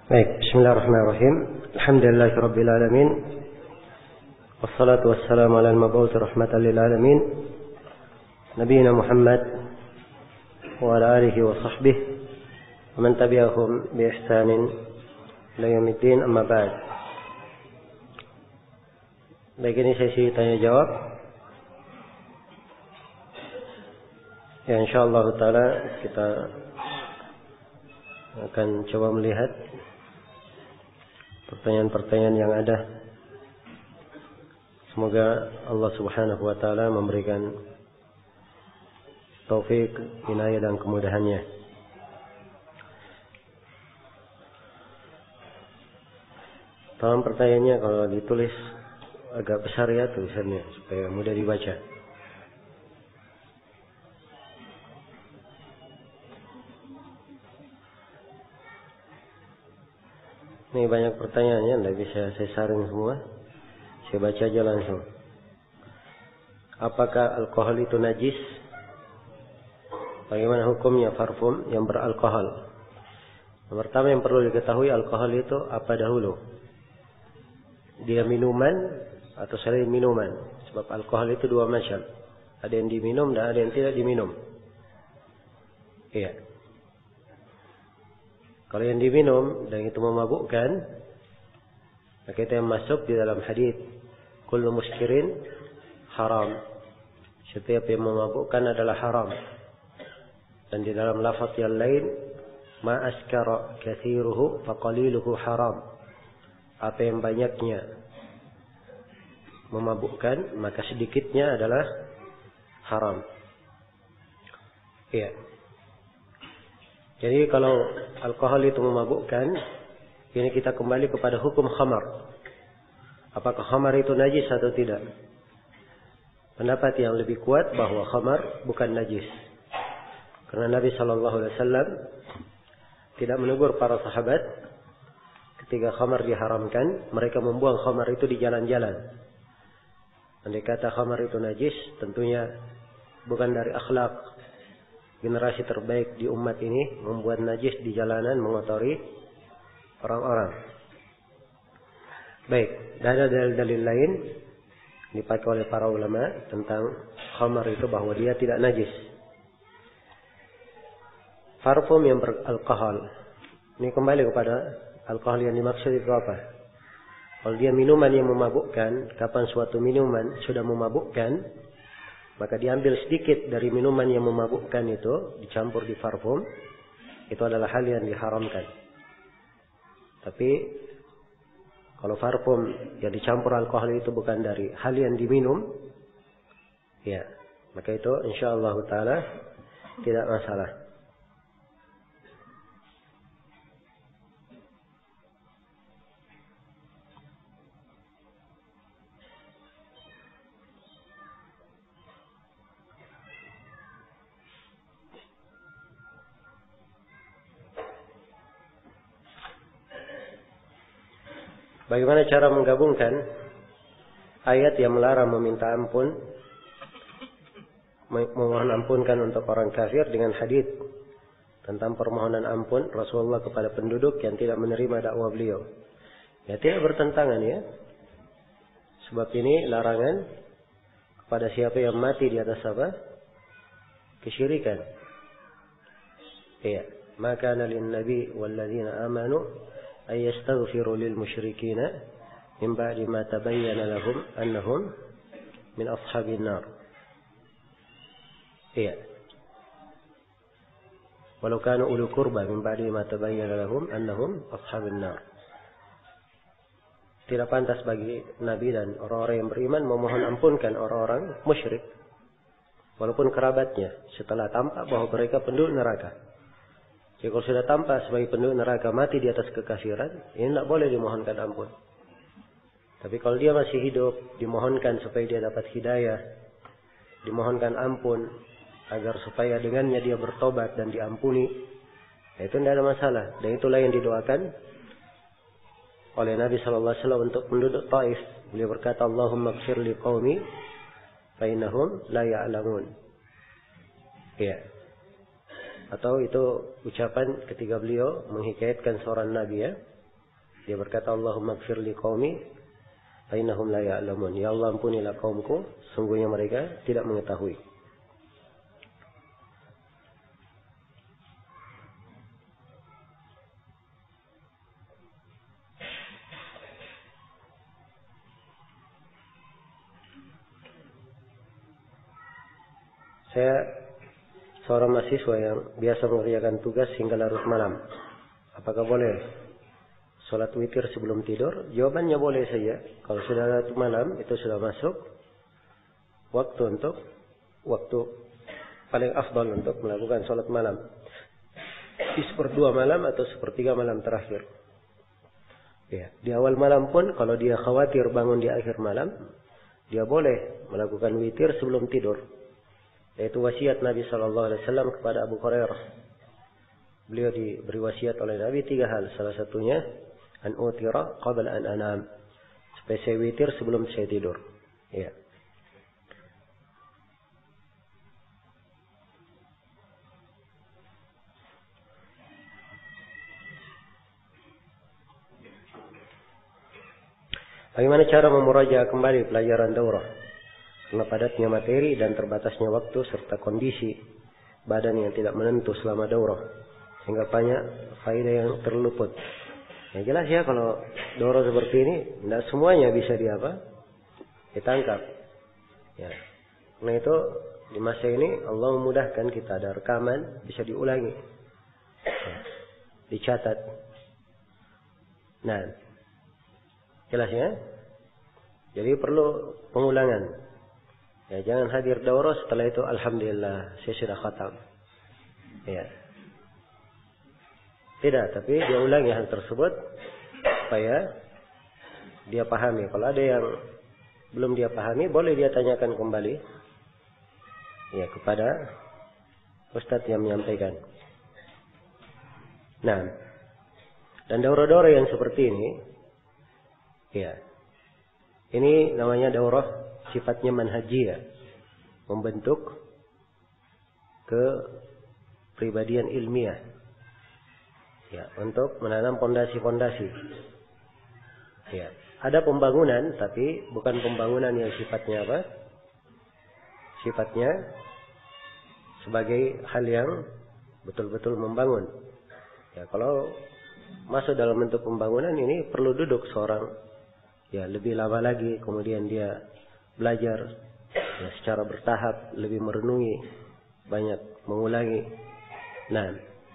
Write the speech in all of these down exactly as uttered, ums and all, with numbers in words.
Baik, bismillahirrahmanirrahim. Alhamdulillahirabbil alamin. Wassalatu wassalamu ala al-mab'uts rahmatan lil alamin. Nabiyina Muhammad wa ala alihi wa sahbihi wa man tabi'ahum bi ihsanin ila yaumiddin, amma ba'd. Baik, ini sesi tanya jawab. Ya, insyaallah taala kita akan coba melihat pertanyaan-pertanyaan yang ada. Semoga Allah Subhanahu wa taala memberikan taufik, inayah dan kemudahannya. Tolong pertanyaannya kalau ditulis agak besar ya tulisannya supaya mudah dibaca. Ini banyak pertanyaannya, tidak bisa saya saring semua. Saya baca aja langsung. Apakah alkohol itu najis? Bagaimana hukumnya parfum yang beralkohol? Yang pertama yang perlu diketahui, alkohol itu apa dahulu? Dia minuman atau selain minuman? Sebab alkohol itu dua macam. Ada yang diminum dan ada yang tidak diminum. Iya. Kalau yang diminum dan itu memabukkan, maka itu yang masuk di dalam hadis kullu muskirin haram. Setiap yang memabukkan adalah haram. Dan di dalam lafaz yang lain, ma askara kathiruhu faqaliluhu haram. Apa yang banyaknya memabukkan, maka sedikitnya adalah haram. Iya. Jadi kalau alkohol itu memabukkan, ini kita kembali kepada hukum khamar. Apakah khamar itu najis atau tidak? Pendapat yang lebih kuat bahwa khamar bukan najis. Karena Nabi shallallahu alaihi wasallam tidak menegur para sahabat ketika khamar diharamkan, mereka membuang khamar itu di jalan-jalan. Andai kata khamar itu najis, tentunya bukan dari akhlak generasi terbaik di umat ini membuat najis di jalanan, mengotori orang-orang. Baik, ada dalil-dalil lain dipakai oleh para ulama tentang khamar itu bahwa dia tidak najis. Parfum yang beralkohol, ini kembali kepada alkohol yang dimaksud itu apa? Kalau dia minuman yang memabukkan, kapan suatu minuman sudah memabukkan, maka diambil sedikit dari minuman yang memabukkan itu, dicampur di parfum, itu adalah hal yang diharamkan. Tapi kalau parfum yang dicampur alkohol itu bukan dari hal yang diminum, ya, maka itu insyaallah taala tidak masalah. Bagaimana cara menggabungkan ayat yang melarang meminta ampun, memohon ampunkan untuk orang kafir dengan hadis tentang permohonan ampun Rasulullah kepada penduduk yang tidak menerima dakwah beliau? Ya, tidak bertentangan ya. Sebab ini larangan kepada siapa yang mati di atas apa? Kesyirikan. Iya, maka lin nabi wal ladzina amanu ay yastaghfiru lil musyrikina min ba'di ma tabayyana lahum annahum min ashabin nar. Iya. Walau kanu ulu qurba min ba'di ma tabayyana lahum annahum ashabin nar. Tidak pantas bagi nabi dan orang-orang yang beriman memohon ampunkan orang-orang musyrik walaupun kerabatnya setelah tampak bahwa mereka penduduk neraka. Jadi kalau sudah tampak sebagai penduduk neraka mati di atas kekafiran, ini tidak boleh dimohonkan ampun. Tapi kalau dia masih hidup, dimohonkan supaya dia dapat hidayah, dimohonkan ampun agar supaya dengannya dia bertobat dan diampuni, itu tidak ada masalah. Dan itulah yang didoakan oleh Nabi shallallahu alaihi wasallam untuk penduduk Taif. Beliau berkata, Allahumma ighfir li qaumi fa innahum la ya'lamun. Ya. Atau itu ucapan ketika beliau menghikayatkan seorang nabi ya. Dia berkata, Allahumma gfir li qaumi fa innahum la ya'lamun. Ya Allah, ampunilah kaumku, sungguhnya mereka tidak mengetahui. Saya seorang mahasiswa yang biasa mengerjakan tugas hingga larut malam. Apakah boleh sholat witir sebelum tidur? Jawabannya boleh saja. Kalau sudah larut malam, itu sudah masuk waktu untuk waktu paling afdal untuk melakukan sholat malam. Di seperdua malam atau sepertiga malam terakhir. Ya, di awal malam pun kalau dia khawatir bangun di akhir malam, dia boleh melakukan witir sebelum tidur. Yaitu wasiat Nabi Shallallahu Alaihi Wasallam kepada Abu Hurairah. Beliau diberi wasiat oleh Nabi tiga hal. Salah satunya an utira qabla an anam, supaya saya witir sebelum saya tidur. Ya. Bagaimana cara memurajaah kembali pelajaran daurah? Karena padatnya materi dan terbatasnya waktu serta kondisi badan yang tidak menentu selama daurah, sehingga banyak faedah yang terluput. Yang jelas ya, kalau daurah seperti ini tidak semuanya bisa di apa? Ditangkap. Ya. Karena itu di masa ini Allah memudahkan, kita ada rekaman, bisa diulangi, ya. Dicatat. Nah, jelas ya. Jadi perlu pengulangan. Ya, jangan hadir daurah setelah itu alhamdulillah saya sudah khatam. Ya. Tidak, tapi dia ulangi hal tersebut supaya dia pahami. Kalau ada yang belum dia pahami, boleh dia tanyakan kembali ya kepada ustadz yang menyampaikan. Nah, dan daurah-daurah yang seperti ini, ya, ini namanya daurah sifatnya manhajiyah, membentuk kepribadian ilmiah, ya, untuk menanam fondasi-fondasi. Ya, ada pembangunan, tapi bukan pembangunan yang sifatnya apa? Sifatnya sebagai hal yang betul-betul membangun. Ya, kalau masuk dalam bentuk pembangunan ini perlu duduk seorang, ya, lebih lama lagi, kemudian dia belajar ya, secara bertahap, lebih merenungi, banyak mengulangi. Nah,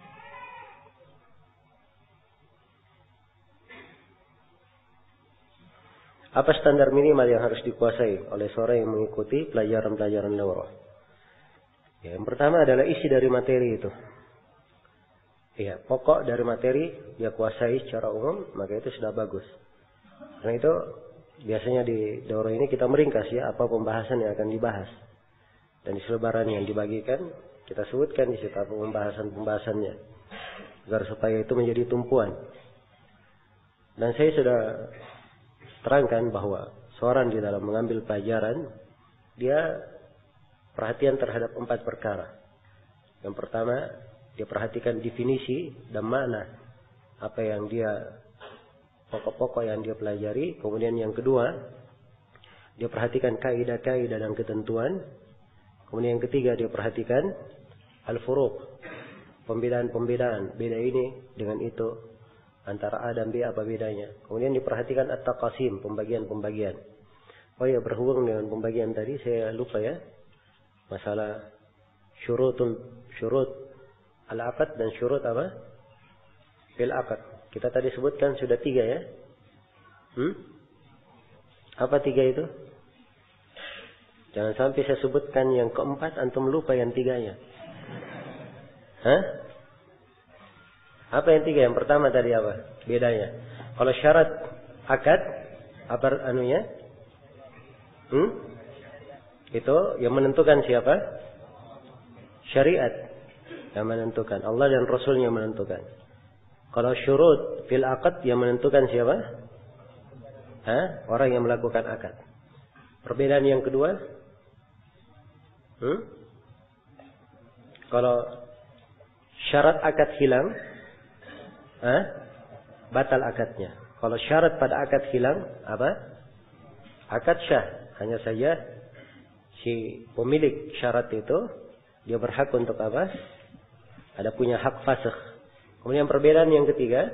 apa standar minimal yang harus dikuasai oleh seorang yang mengikuti pelajaran-pelajaran daurah? Ya, yang pertama adalah isi dari materi itu. Ya, pokok dari materi dia kuasai secara umum, maka itu sudah bagus. Karena itu biasanya di daurah ini kita meringkas ya apa pembahasan yang akan dibahas. Dan di selebaran yang dibagikan kita sebutkan di situ apa pembahasan-pembahasannya, agar supaya itu menjadi tumpuan. Dan saya sudah terangkan bahwa seorang di dalam mengambil pelajaran, dia perhatian terhadap empat perkara. Yang pertama, dia perhatikan definisi dan makna apa yang dia pokok-pokok yang dia pelajari. Kemudian yang kedua, dia perhatikan kaidah-kaidah dan ketentuan. Kemudian yang ketiga, dia perhatikan al-furuq, pembedaan-pembedaan, beda ini dengan itu, antara A dan B apa bedanya. Kemudian diperhatikan at-taqasim, pembagian-pembagian. Oh ya, berhubung dengan pembagian tadi saya lupa ya, masalah syurutul syurut al-aqd dan syurut apa? Fil aqd. Kita tadi sebutkan sudah tiga ya. Hmm? Apa tiga itu? Jangan sampai saya sebutkan yang keempat, antum lupa yang tiganya. Hah? Apa yang tiga? Yang pertama tadi apa? Bedanya. Kalau syarat akad, apa anunya? Hmm? Itu yang menentukan siapa? Syariat yang menentukan. Allah dan Rasulnya menentukan. Kalau syurut fil akad yang menentukan siapa? Hah? Orang yang melakukan akad. Perbedaan yang kedua? Hmm? Kalau syarat akad hilang, hah? Batal akadnya. Kalau syarat pada akad hilang, apa? Akad syah. Hanya saja si pemilik syarat itu dia berhak untuk apa? Ada punya hak fasakh. Kemudian perbedaan yang ketiga,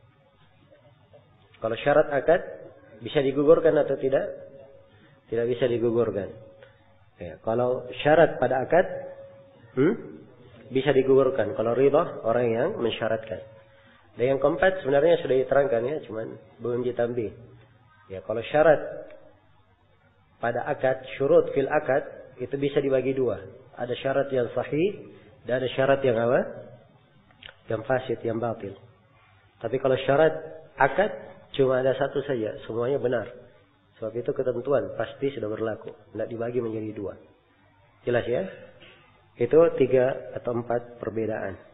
kalau syarat akad bisa digugurkan atau tidak? Tidak bisa digugurkan. Ya, kalau syarat pada akad hmm, bisa digugurkan. Kalau ridha orang yang mensyaratkan. Dan yang keempat sebenarnya sudah diterangkan ya, cuman belum ditambih. Ya, kalau syarat pada akad, syurut fil akad itu bisa dibagi dua. Ada syarat yang sahih dan ada syarat yang apa? Yang fasid, yang batil. Tapi kalau syarat akad cuma ada satu saja, semuanya benar. Sebab itu ketentuan pasti sudah berlaku, tidak dibagi menjadi dua. Jelas ya? Itu tiga atau empat perbedaan.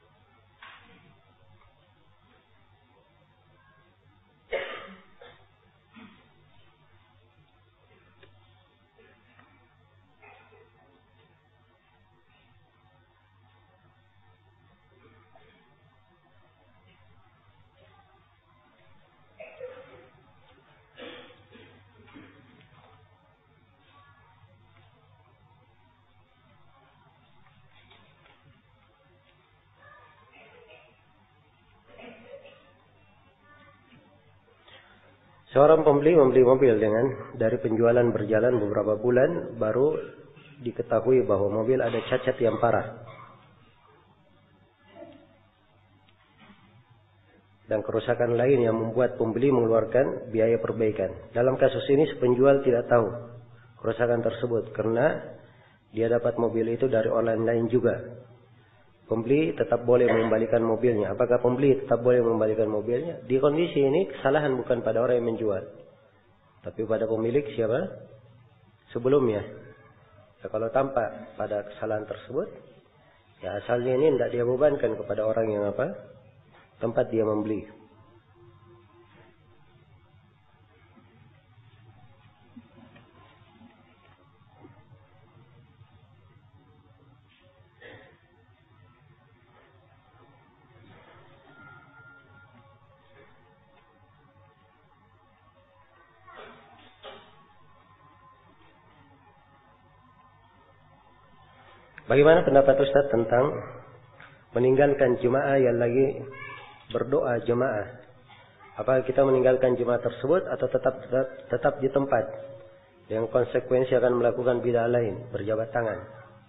Seorang pembeli membeli mobil dengan dari penjualan berjalan beberapa bulan baru diketahui bahwa mobil ada cacat yang parah dan kerusakan lain yang membuat pembeli mengeluarkan biaya perbaikan. Dalam kasus ini penjual tidak tahu kerusakan tersebut karena dia dapat mobil itu dari online lain juga. Pembeli tetap boleh mengembalikan mobilnya. Apakah pembeli tetap boleh mengembalikan mobilnya? Di kondisi ini kesalahan bukan pada orang yang menjual, tapi pada pemilik siapa? Sebelumnya. Ya, kalau tampak pada kesalahan tersebut, ya asalnya ini tidak dia bebankan kepada orang yang apa? Tempat dia membeli. Bagaimana pendapat Ustaz tentang meninggalkan jemaah yang lagi berdoa jemaah? Apakah kita meninggalkan jemaah tersebut atau tetap tetap, tetap di tempat yang konsekuensi akan melakukan bidah lain, berjabat tangan?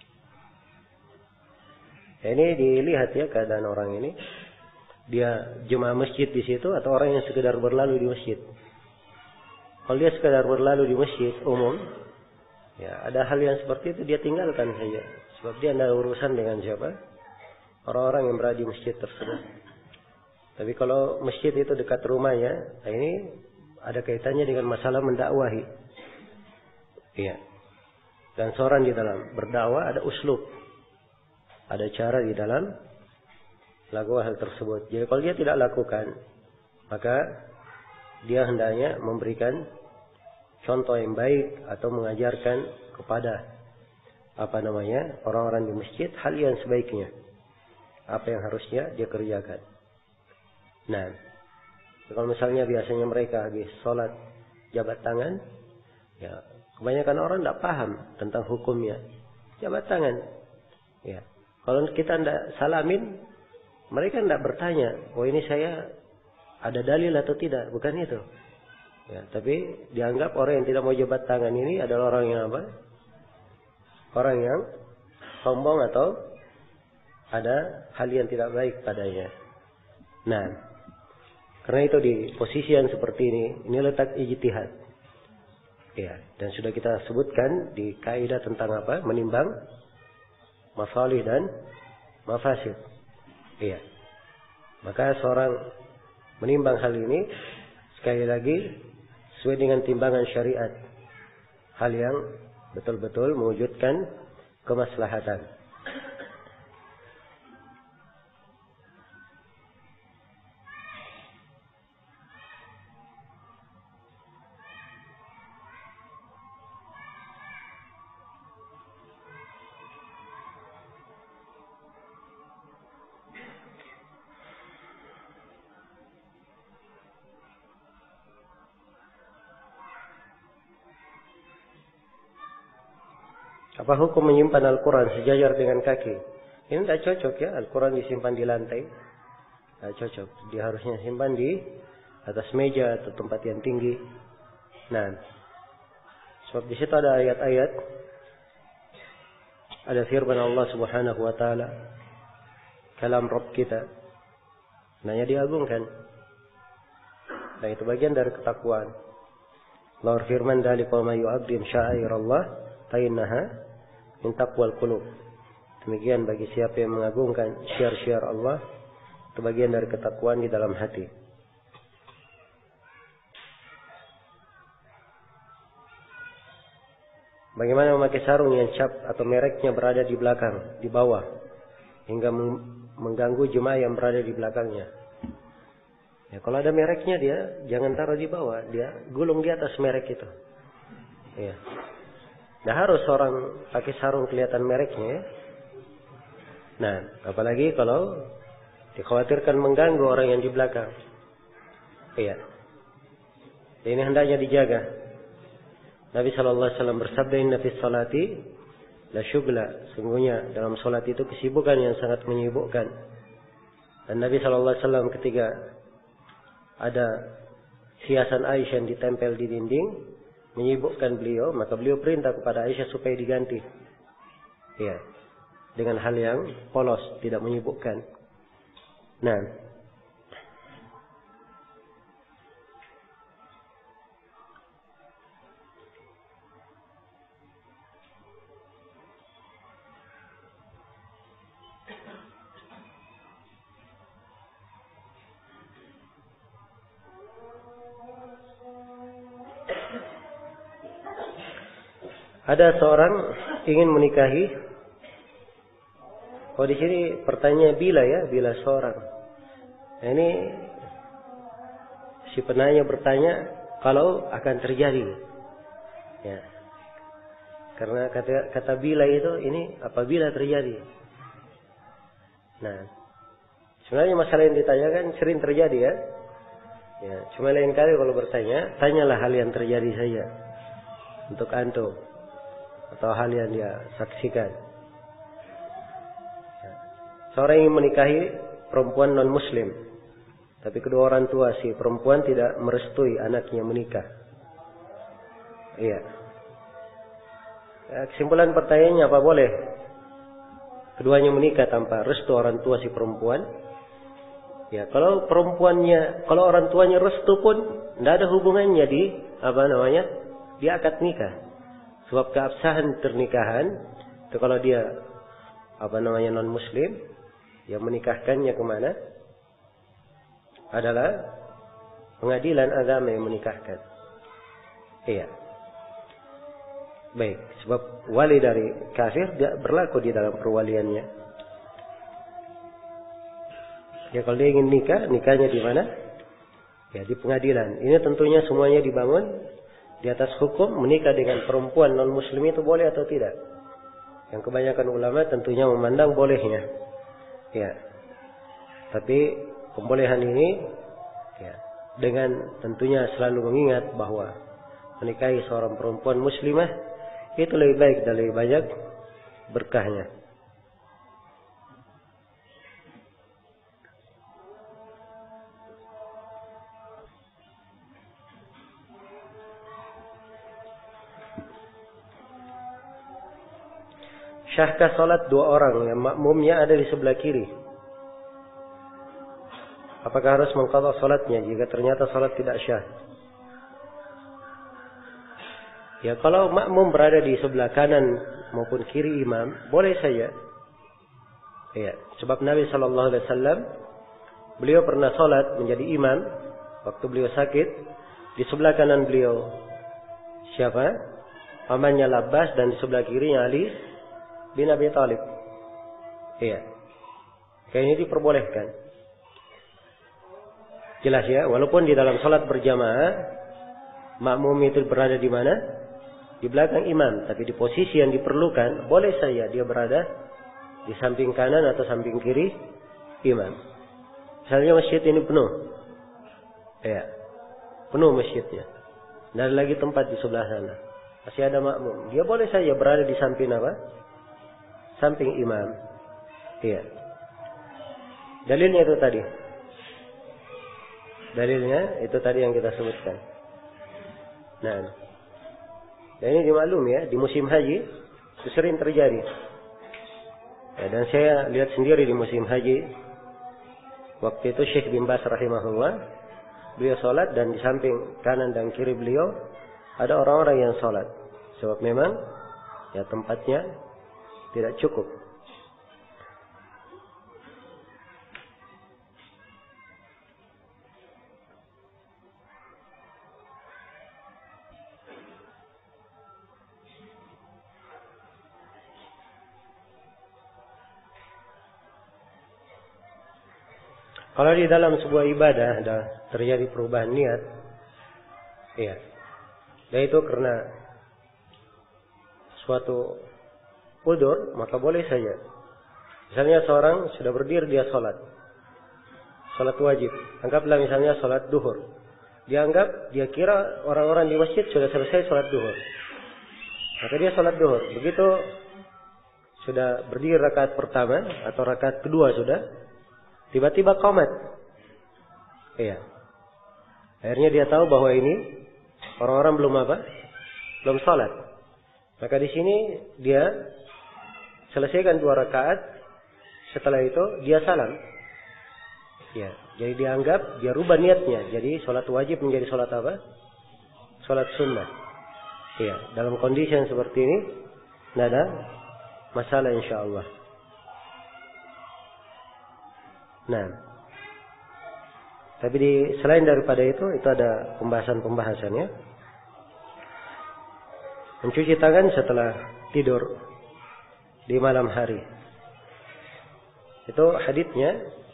Ini dilihat ya keadaan orang ini. Dia jemaah masjid di situ atau orang yang sekedar berlalu di masjid. Kalau dia sekedar berlalu di masjid umum, ya ada hal yang seperti itu dia tinggalkan saja. Sebab dia tidak urusan dengan siapa? Orang-orang yang berada di masjid tersebut. Tapi kalau masjid itu dekat rumahnya, nah ini ada kaitannya dengan masalah mendakwahi. Iya. Dan seorang di dalam berdakwah ada uslub. Ada cara di dalam lakukan hal tersebut. Jadi kalau dia tidak lakukan, maka dia hendaknya memberikan contoh yang baik atau mengajarkan kepada apa namanya orang-orang di masjid hal yang sebaiknya, apa yang harusnya dia kerjakan. Nah, kalau misalnya biasanya mereka habis sholat jabat tangan, ya kebanyakan orang tidak paham tentang hukumnya jabat tangan. Ya, kalau kita tidak salamin, mereka tidak bertanya, oh ini saya ada dalil atau tidak, bukan itu. Ya, tapi dianggap orang yang tidak mau jabat tangan ini adalah orang yang apa? Orang yang sombong atau ada hal yang tidak baik padanya. Nah, karena itu di posisi yang seperti ini, ini letak ijtihad. Ya, dan sudah kita sebutkan di kaidah tentang apa? Menimbang masalih dan mafasid. Iya. Maka seorang menimbang hal ini sekali lagi sesuai dengan timbangan syariat. Hal yang betul-betul mewujudkan kemaslahatan. Apa hukum menyimpan Al-Quran sejajar dengan kaki? Ini tidak cocok ya, Al-Quran disimpan di lantai. Tidak cocok. Dia harusnya simpan di atas meja atau tempat yang tinggi. Nah, sebab di situ ada ayat-ayat, ada firman Allah Subhanahu wa taala, kalam Rabb kita. Nanya diagungkan. Dan itu bagian dari ketakwaan. Allah firman, "Dzalika ma yu'azzim sya'airallah fa innaha min taqwal qulub." Demikian bagi siapa yang mengagungkan syiar-syiar Allah, itu bagian dari ketakwaan di dalam hati. Bagaimana memakai sarung yang cap atau mereknya berada di belakang, di bawah, hingga mengganggu jemaah yang berada di belakangnya? Ya, kalau ada mereknya dia jangan taruh di bawah, dia gulung di atas merek itu. Ya. Nah, harus orang pakai sarung kelihatan mereknya ya. Nah, apalagi kalau dikhawatirkan mengganggu orang yang di belakang. Iya. Ini hendaknya dijaga. Nabi Shallallahu Alaihi Wasallam bersabda, "Inna fis salati la syughla." Sungguhnya dalam salat itu kesibukan yang sangat menyibukkan. Dan Nabi Shallallahu Alaihi Wasallam ketika ada hiasan Aisyah yang ditempel di dinding menyibukkan beliau, maka beliau perintah kepada Aisyah supaya diganti. Iya. Dengan hal yang polos, tidak menyibukkan. Nah, ada seorang ingin menikahi. Oh, di sini pertanyaan bila ya, bila seorang. Nah, ini si penanya bertanya kalau akan terjadi. Ya. Karena kata kata bila itu ini apabila terjadi. Nah, sebenarnya masalah yang ditanyakan sering terjadi ya. Ya, cuma lain kali kalau bertanya, tanyalah hal yang terjadi saja untuk antum atau hal yang dia saksikan. Seorang ingin menikahi perempuan non-muslim, tapi kedua orang tua si perempuan tidak merestui anaknya menikah. Iya. Ya, kesimpulan pertanyaannya, apa boleh keduanya menikah tanpa restu orang tua si perempuan? Ya, kalau perempuannya, kalau orang tuanya restu pun tidak ada hubungannya di apa namanya, di akad nikah. Sebab keabsahan pernikahan itu kalau dia apa namanya non-muslim, yang menikahkannya kemana? Adalah pengadilan agama yang menikahkan. Iya. Baik, sebab wali dari kafir dia berlaku di dalam perwaliannya. Ya, kalau dia ingin nikah, nikahnya di mana? Ya, di pengadilan. Ini tentunya semuanya dibangun di atas hukum menikah dengan perempuan non-muslim itu boleh atau tidak. Yang kebanyakan ulama tentunya memandang bolehnya. Ya, tapi pembolehan ini ya, dengan tentunya selalu mengingat bahwa menikahi seorang perempuan muslimah itu lebih baik dan lebih banyak berkahnya. Syahkah salat dua orang yang makmumnya ada di sebelah kiri? Apakah harus mengqadha salatnya jika ternyata salat tidak syah? Ya, kalau makmum berada di sebelah kanan maupun kiri imam, boleh saja. Ya, sebab Nabi Shallallahu Alaihi Wasallam beliau pernah salat menjadi imam waktu beliau sakit. Di sebelah kanan beliau siapa? Pamannya Labbas, dan di sebelah kirinya Ali bin Abi Thalib. Iya. Kayak ini diperbolehkan. Jelas ya, walaupun di dalam salat berjamaah makmum itu berada di mana? Di belakang imam, tapi di posisi yang diperlukan boleh saja dia berada di samping kanan atau samping kiri imam. Misalnya masjid ini penuh. Iya. Penuh masjidnya. Tidak ada lagi tempat di sebelah sana. masih ada makmum, dia boleh saja berada di samping apa? Samping imam. Iya. Dalilnya itu tadi. Dalilnya itu tadi yang kita sebutkan. Nah, dan ini dimaklumi ya, di musim haji itu sering terjadi. Ya, dan saya lihat sendiri di musim haji, waktu itu Syekh bin Baz rahimahullah, beliau sholat dan di samping kanan dan kiri beliau ada orang-orang yang sholat. Sebab memang ya tempatnya tidak cukup. Kalau di dalam sebuah ibadah ada terjadi perubahan niat, iya, dan itu karena suatu udzur, maka boleh saja. Misalnya seorang sudah berdiri dia sholat, sholat wajib. Anggaplah misalnya sholat duhur. Dianggap, dia kira orang-orang di masjid sudah selesai sholat duhur. Maka dia sholat duhur. Begitu sudah berdiri rakaat pertama atau rakaat kedua sudah, tiba-tiba qomat. Iya. Akhirnya dia tahu bahwa ini orang-orang belum apa? Belum sholat. Maka di sini dia selesaikan dua rakaat. Setelah itu dia salam. Ya. Jadi dianggap dia rubah niatnya. Jadi sholat wajib menjadi sholat apa? Sholat sunnah. Iya. Dalam kondisi yang seperti ini, tidak ada masalah insya Allah. Nah, tapi di, selain daripada itu, itu ada pembahasan-pembahasannya. Mencuci tangan setelah tidur di malam hari. Itu haditsnya,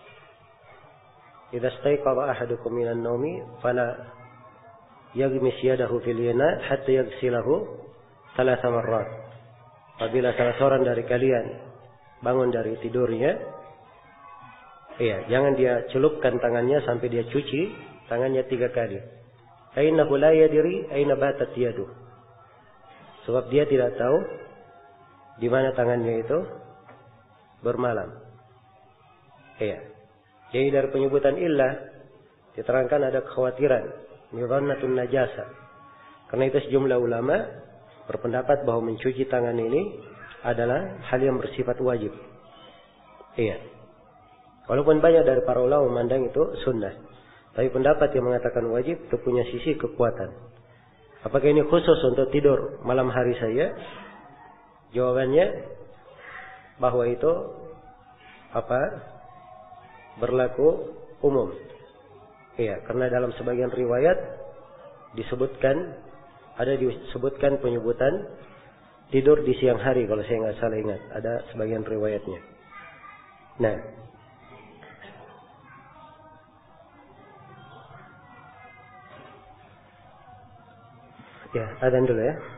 "Idza staiqadha ahadukum minan naumi fala yaghmis yadahu fil yana hatta yaghsilahu thalatha marrat." Apabila salah seorang dari kalian bangun dari tidurnya, iya, jangan dia celupkan tangannya sampai dia cuci tangannya tiga kali. Ainahu la yadri aina batat yaduh. Sebab dia tidak tahu di mana tangannya itu bermalam. Iya. Jadi dari penyebutan illah diterangkan ada kekhawatiran midhannatun najasa. Karena itu sejumlah ulama berpendapat bahwa mencuci tangan ini adalah hal yang bersifat wajib. Iya. Walaupun banyak dari para ulama memandang itu sunnah. Tapi pendapat yang mengatakan wajib itu punya sisi kekuatan. Apakah ini khusus untuk tidur malam hari saja? Jawabannya bahwa itu apa? Berlaku umum. Iya, karena dalam sebagian riwayat disebutkan, ada disebutkan penyebutan tidur di siang hari kalau saya nggak salah ingat. Ada sebagian riwayatnya. Nah, ya, adzan dulu ya.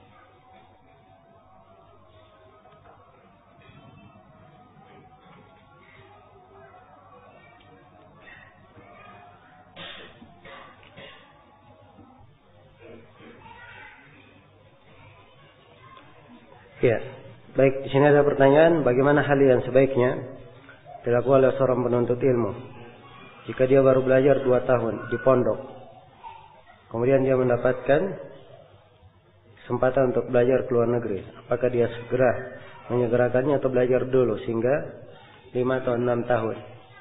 Ya, baik. Di sini ada pertanyaan, bagaimana hal yang sebaiknya dilakukan oleh seorang penuntut ilmu jika dia baru belajar dua tahun di pondok, kemudian dia mendapatkan kesempatan untuk belajar ke luar negeri. Apakah dia segera menyegerakannya atau belajar dulu sehingga lima atau enam tahun?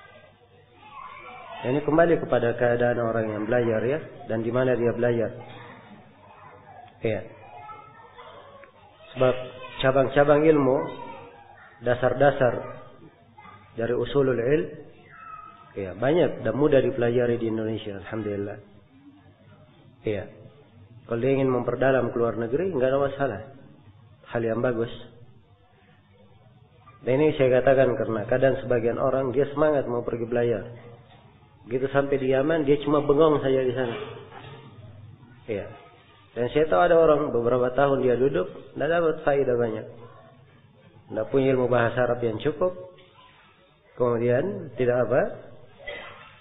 Ini kembali kepada keadaan orang yang belajar ya, dan di mana dia belajar. Ya. Sebab cabang-cabang ilmu, dasar-dasar dari usulul ilm, ya banyak dan mudah dipelajari di Indonesia, alhamdulillah. Ya. Kalau dia ingin memperdalam ke luar negeri, nggak ada masalah. Hal yang bagus. Dan ini saya katakan karena kadang sebagian orang dia semangat mau pergi belajar. Begitu sampai di Yaman, dia cuma bengong saja di sana. Iya. Dan saya tahu ada orang beberapa tahun dia duduk, tidak dapat faedah banyak. Tidak punya ilmu bahasa Arab yang cukup. Kemudian tidak apa?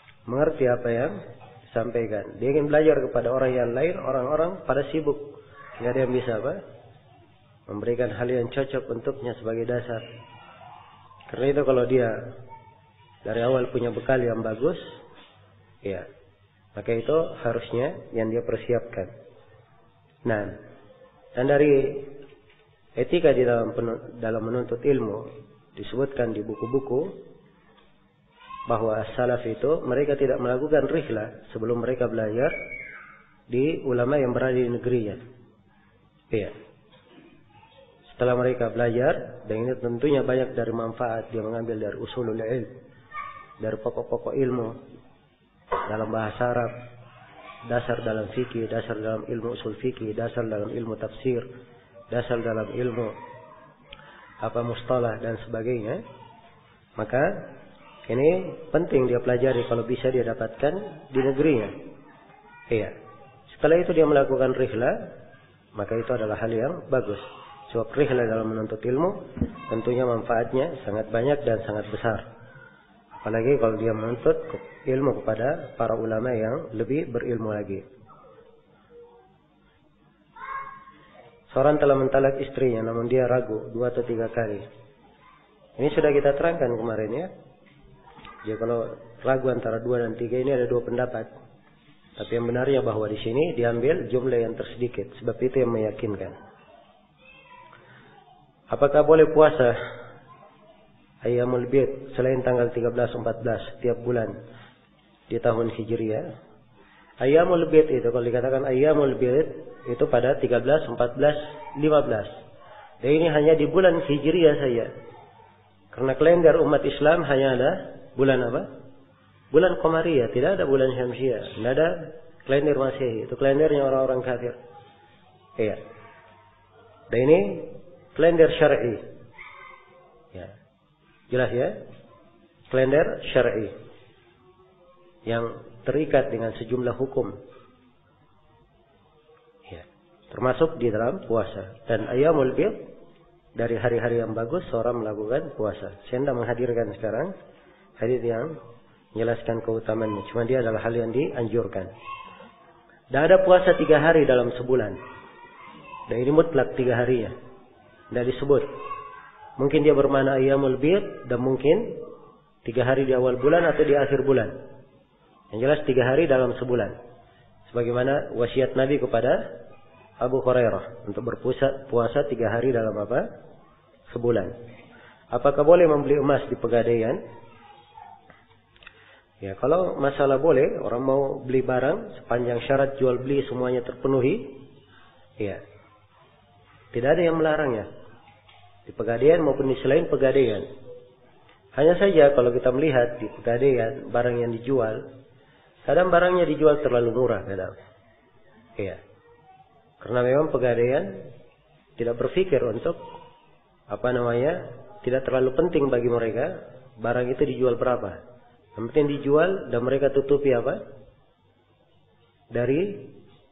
Mengerti apa yang sampaikan. Dia ingin belajar kepada orang yang lain, orang-orang pada sibuk nggak ada yang bisa apa? Memberikan hal yang cocok untuknya sebagai dasar. Karena itu kalau dia dari awal punya bekal yang bagus, ya, maka itu harusnya yang dia persiapkan. Nah, dan dari etika di dalam dalam menuntut ilmu disebutkan di buku-buku bahwa as-salaf itu mereka tidak melakukan rihlah sebelum mereka belajar di ulama yang berada di negerinya. Iya. Setelah mereka belajar, dan ini tentunya banyak dari manfaat dia mengambil dari usulul ilm, dari pokok-pokok ilmu dalam bahasa Arab, dasar dalam fikih, dasar dalam ilmu usul fikih, dasar dalam ilmu tafsir, dasar dalam ilmu apa mustalah dan sebagainya. Maka ini penting dia pelajari kalau bisa dia dapatkan di negerinya. Iya. Setelah itu dia melakukan rihlah, maka itu adalah hal yang bagus. Sebab rihlah dalam menuntut ilmu tentunya manfaatnya sangat banyak dan sangat besar. Apalagi kalau dia menuntut ilmu kepada para ulama yang lebih berilmu lagi. Seorang telah mentalak istrinya namun dia ragu dua atau tiga kali. Ini sudah kita terangkan kemarin ya. Jadi kalau ragu antara dua dan tiga ini ada dua pendapat. Tapi yang benarnya bahwa di sini diambil jumlah yang tersedikit. Sebab itu yang meyakinkan. Apakah boleh puasa Ayyamul Bid selain tanggal tiga belas empat belas tiap bulan di tahun Hijriah? Ayyamul Bid itu kalau dikatakan Ayyamul Bid itu pada tiga belas, empat belas, lima belas. Dan ini hanya di bulan Hijriah saja. Karena kalender umat Islam hanya ada bulan apa? Bulan Qamariyah, tidak ada bulan Syamsiah, tidak ada kalender Masehi. Itu kalendernya orang-orang kafir. Iya. Dan ini kalender syar'i. Ya. Jelas ya? Kalender syar'i yang terikat dengan sejumlah hukum. Ya. Termasuk di dalam puasa. Dan Ayyamul Bid dari hari-hari yang bagus seorang melakukan puasa. Saya tidak menghadirkan sekarang hadis yang menjelaskan keutamaannya. Cuma dia adalah hal yang dianjurkan. Dan ada puasa tiga hari dalam sebulan. Dan ini mutlak tiga harinya. Tidak disebut. Mungkin dia bermakna Ayyamul Bid dan mungkin tiga hari di awal bulan atau di akhir bulan. Yang jelas tiga hari dalam sebulan. Sebagaimana wasiat Nabi kepada Abu Hurairah untuk berpuasa puasa tiga hari dalam apa? Sebulan. Apakah boleh membeli emas di Pegadaian? Ya, kalau masalah boleh, orang mau beli barang sepanjang syarat jual beli semuanya terpenuhi, ya, tidak ada yang melarangnya. Di Pegadaian maupun di selain Pegadaian. Hanya saja kalau kita melihat di Pegadaian barang yang dijual, kadang barangnya dijual terlalu murah, kadang. Iya. Karena memang Pegadaian tidak berpikir untuk apa namanya, tidak terlalu penting bagi mereka barang itu dijual berapa. Yang penting dijual dan mereka tutupi apa? Dari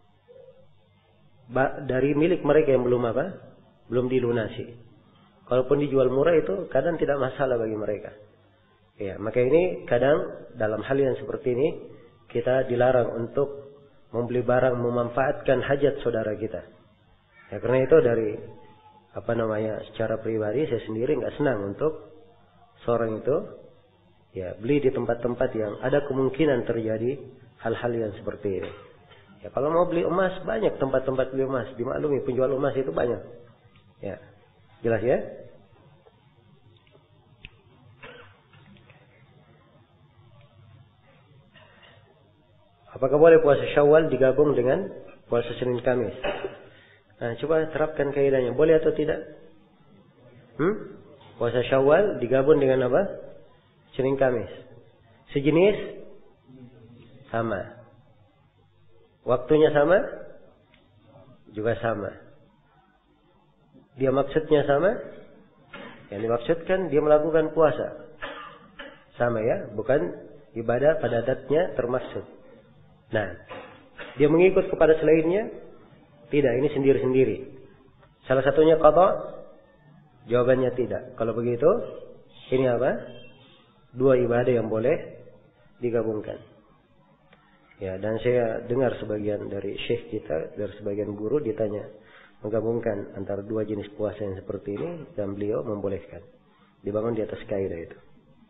ba, dari milik mereka yang belum apa? Belum dilunasi. Kalaupun dijual murah itu kadang tidak masalah bagi mereka. Ya, maka ini kadang dalam hal yang seperti ini kita dilarang untuk membeli barang memanfaatkan hajat saudara kita. Ya, karena itu dari apa namanya secara pribadi saya sendiri nggak senang untuk seorang itu ya beli di tempat-tempat yang ada kemungkinan terjadi hal-hal yang seperti ini. Ya, kalau mau beli emas banyak tempat-tempat beli emas, dimaklumi penjual emas itu banyak. Ya, jelas ya? Apakah boleh puasa Syawal digabung dengan puasa Senin Kamis? Nah, coba terapkan kaidahnya. Boleh atau tidak? Hmm? Puasa Syawal digabung dengan apa? Senin Kamis. Sejenis? Sama. Waktunya sama? Juga sama. Dia maksudnya sama? Yang dimaksudkan dia melakukan puasa. Sama ya? Bukan ibadah pada adatnya termaksud. Nah, dia mengikut kepada selainnya? Tidak, ini sendiri-sendiri. Salah satunya qada? Jawabannya tidak. Kalau begitu, ini apa? Dua ibadah yang boleh digabungkan. Ya, dan saya dengar sebagian dari syekh kita, dari sebagian guru ditanya menggabungkan antara dua jenis puasa yang seperti ini, dan beliau membolehkan dibangun di atas kaidah itu.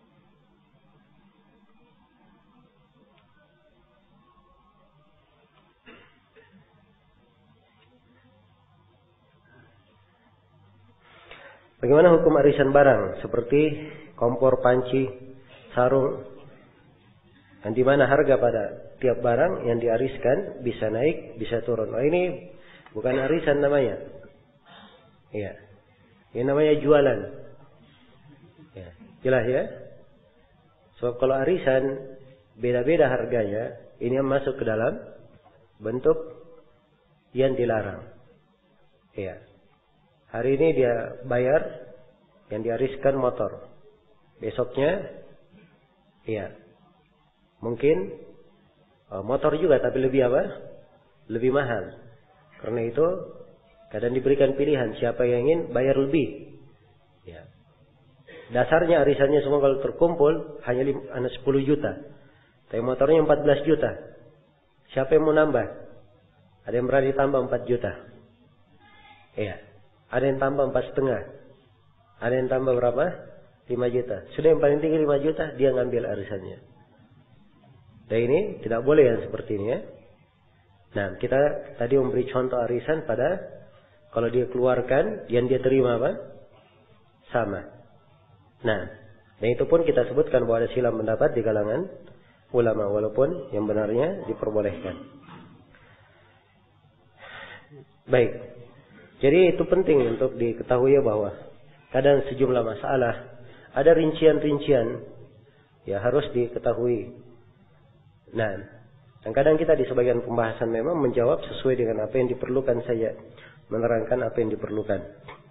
Bagaimana hukum arisan barang seperti kompor, panci, sarung, dan di mana harga pada tiap barang yang diariskan bisa naik, bisa turun. Oh, ini bukan arisan namanya. Iya. Ini namanya jualan. Ya, jelas ya? Sebab so, kalau arisan beda-beda harganya, ini yang masuk ke dalam bentuk yang dilarang. Iya. Hari ini dia bayar yang diariskan motor. Besoknya, iya, mungkin oh, motor juga tapi lebih apa? Lebih mahal. Karena itu kadang diberikan pilihan siapa yang ingin bayar lebih. Ya. Dasarnya arisannya semua kalau terkumpul hanya sepuluh juta. Tapi motornya empat belas juta. Siapa yang mau nambah? Ada yang berani tambah empat juta. Iya. Ada yang tambah empat setengah. Ada yang tambah berapa? lima juta. Sudah yang paling tinggi lima juta, dia ngambil arisannya. Dan ini tidak boleh yang seperti ini ya. Nah, kita tadi memberi contoh arisan pada kalau dia keluarkan, yang dia terima apa? Sama. Nah, dan itu pun kita sebutkan bahwa ada silang pendapat di kalangan ulama, walaupun yang benarnya diperbolehkan. Baik. Jadi itu penting untuk diketahui bahwa kadang sejumlah masalah ada rincian-rincian ya harus diketahui. Nah, dan kadang kita di sebagian pembahasan memang menjawab sesuai dengan apa yang diperlukan saja, menerangkan apa yang diperlukan.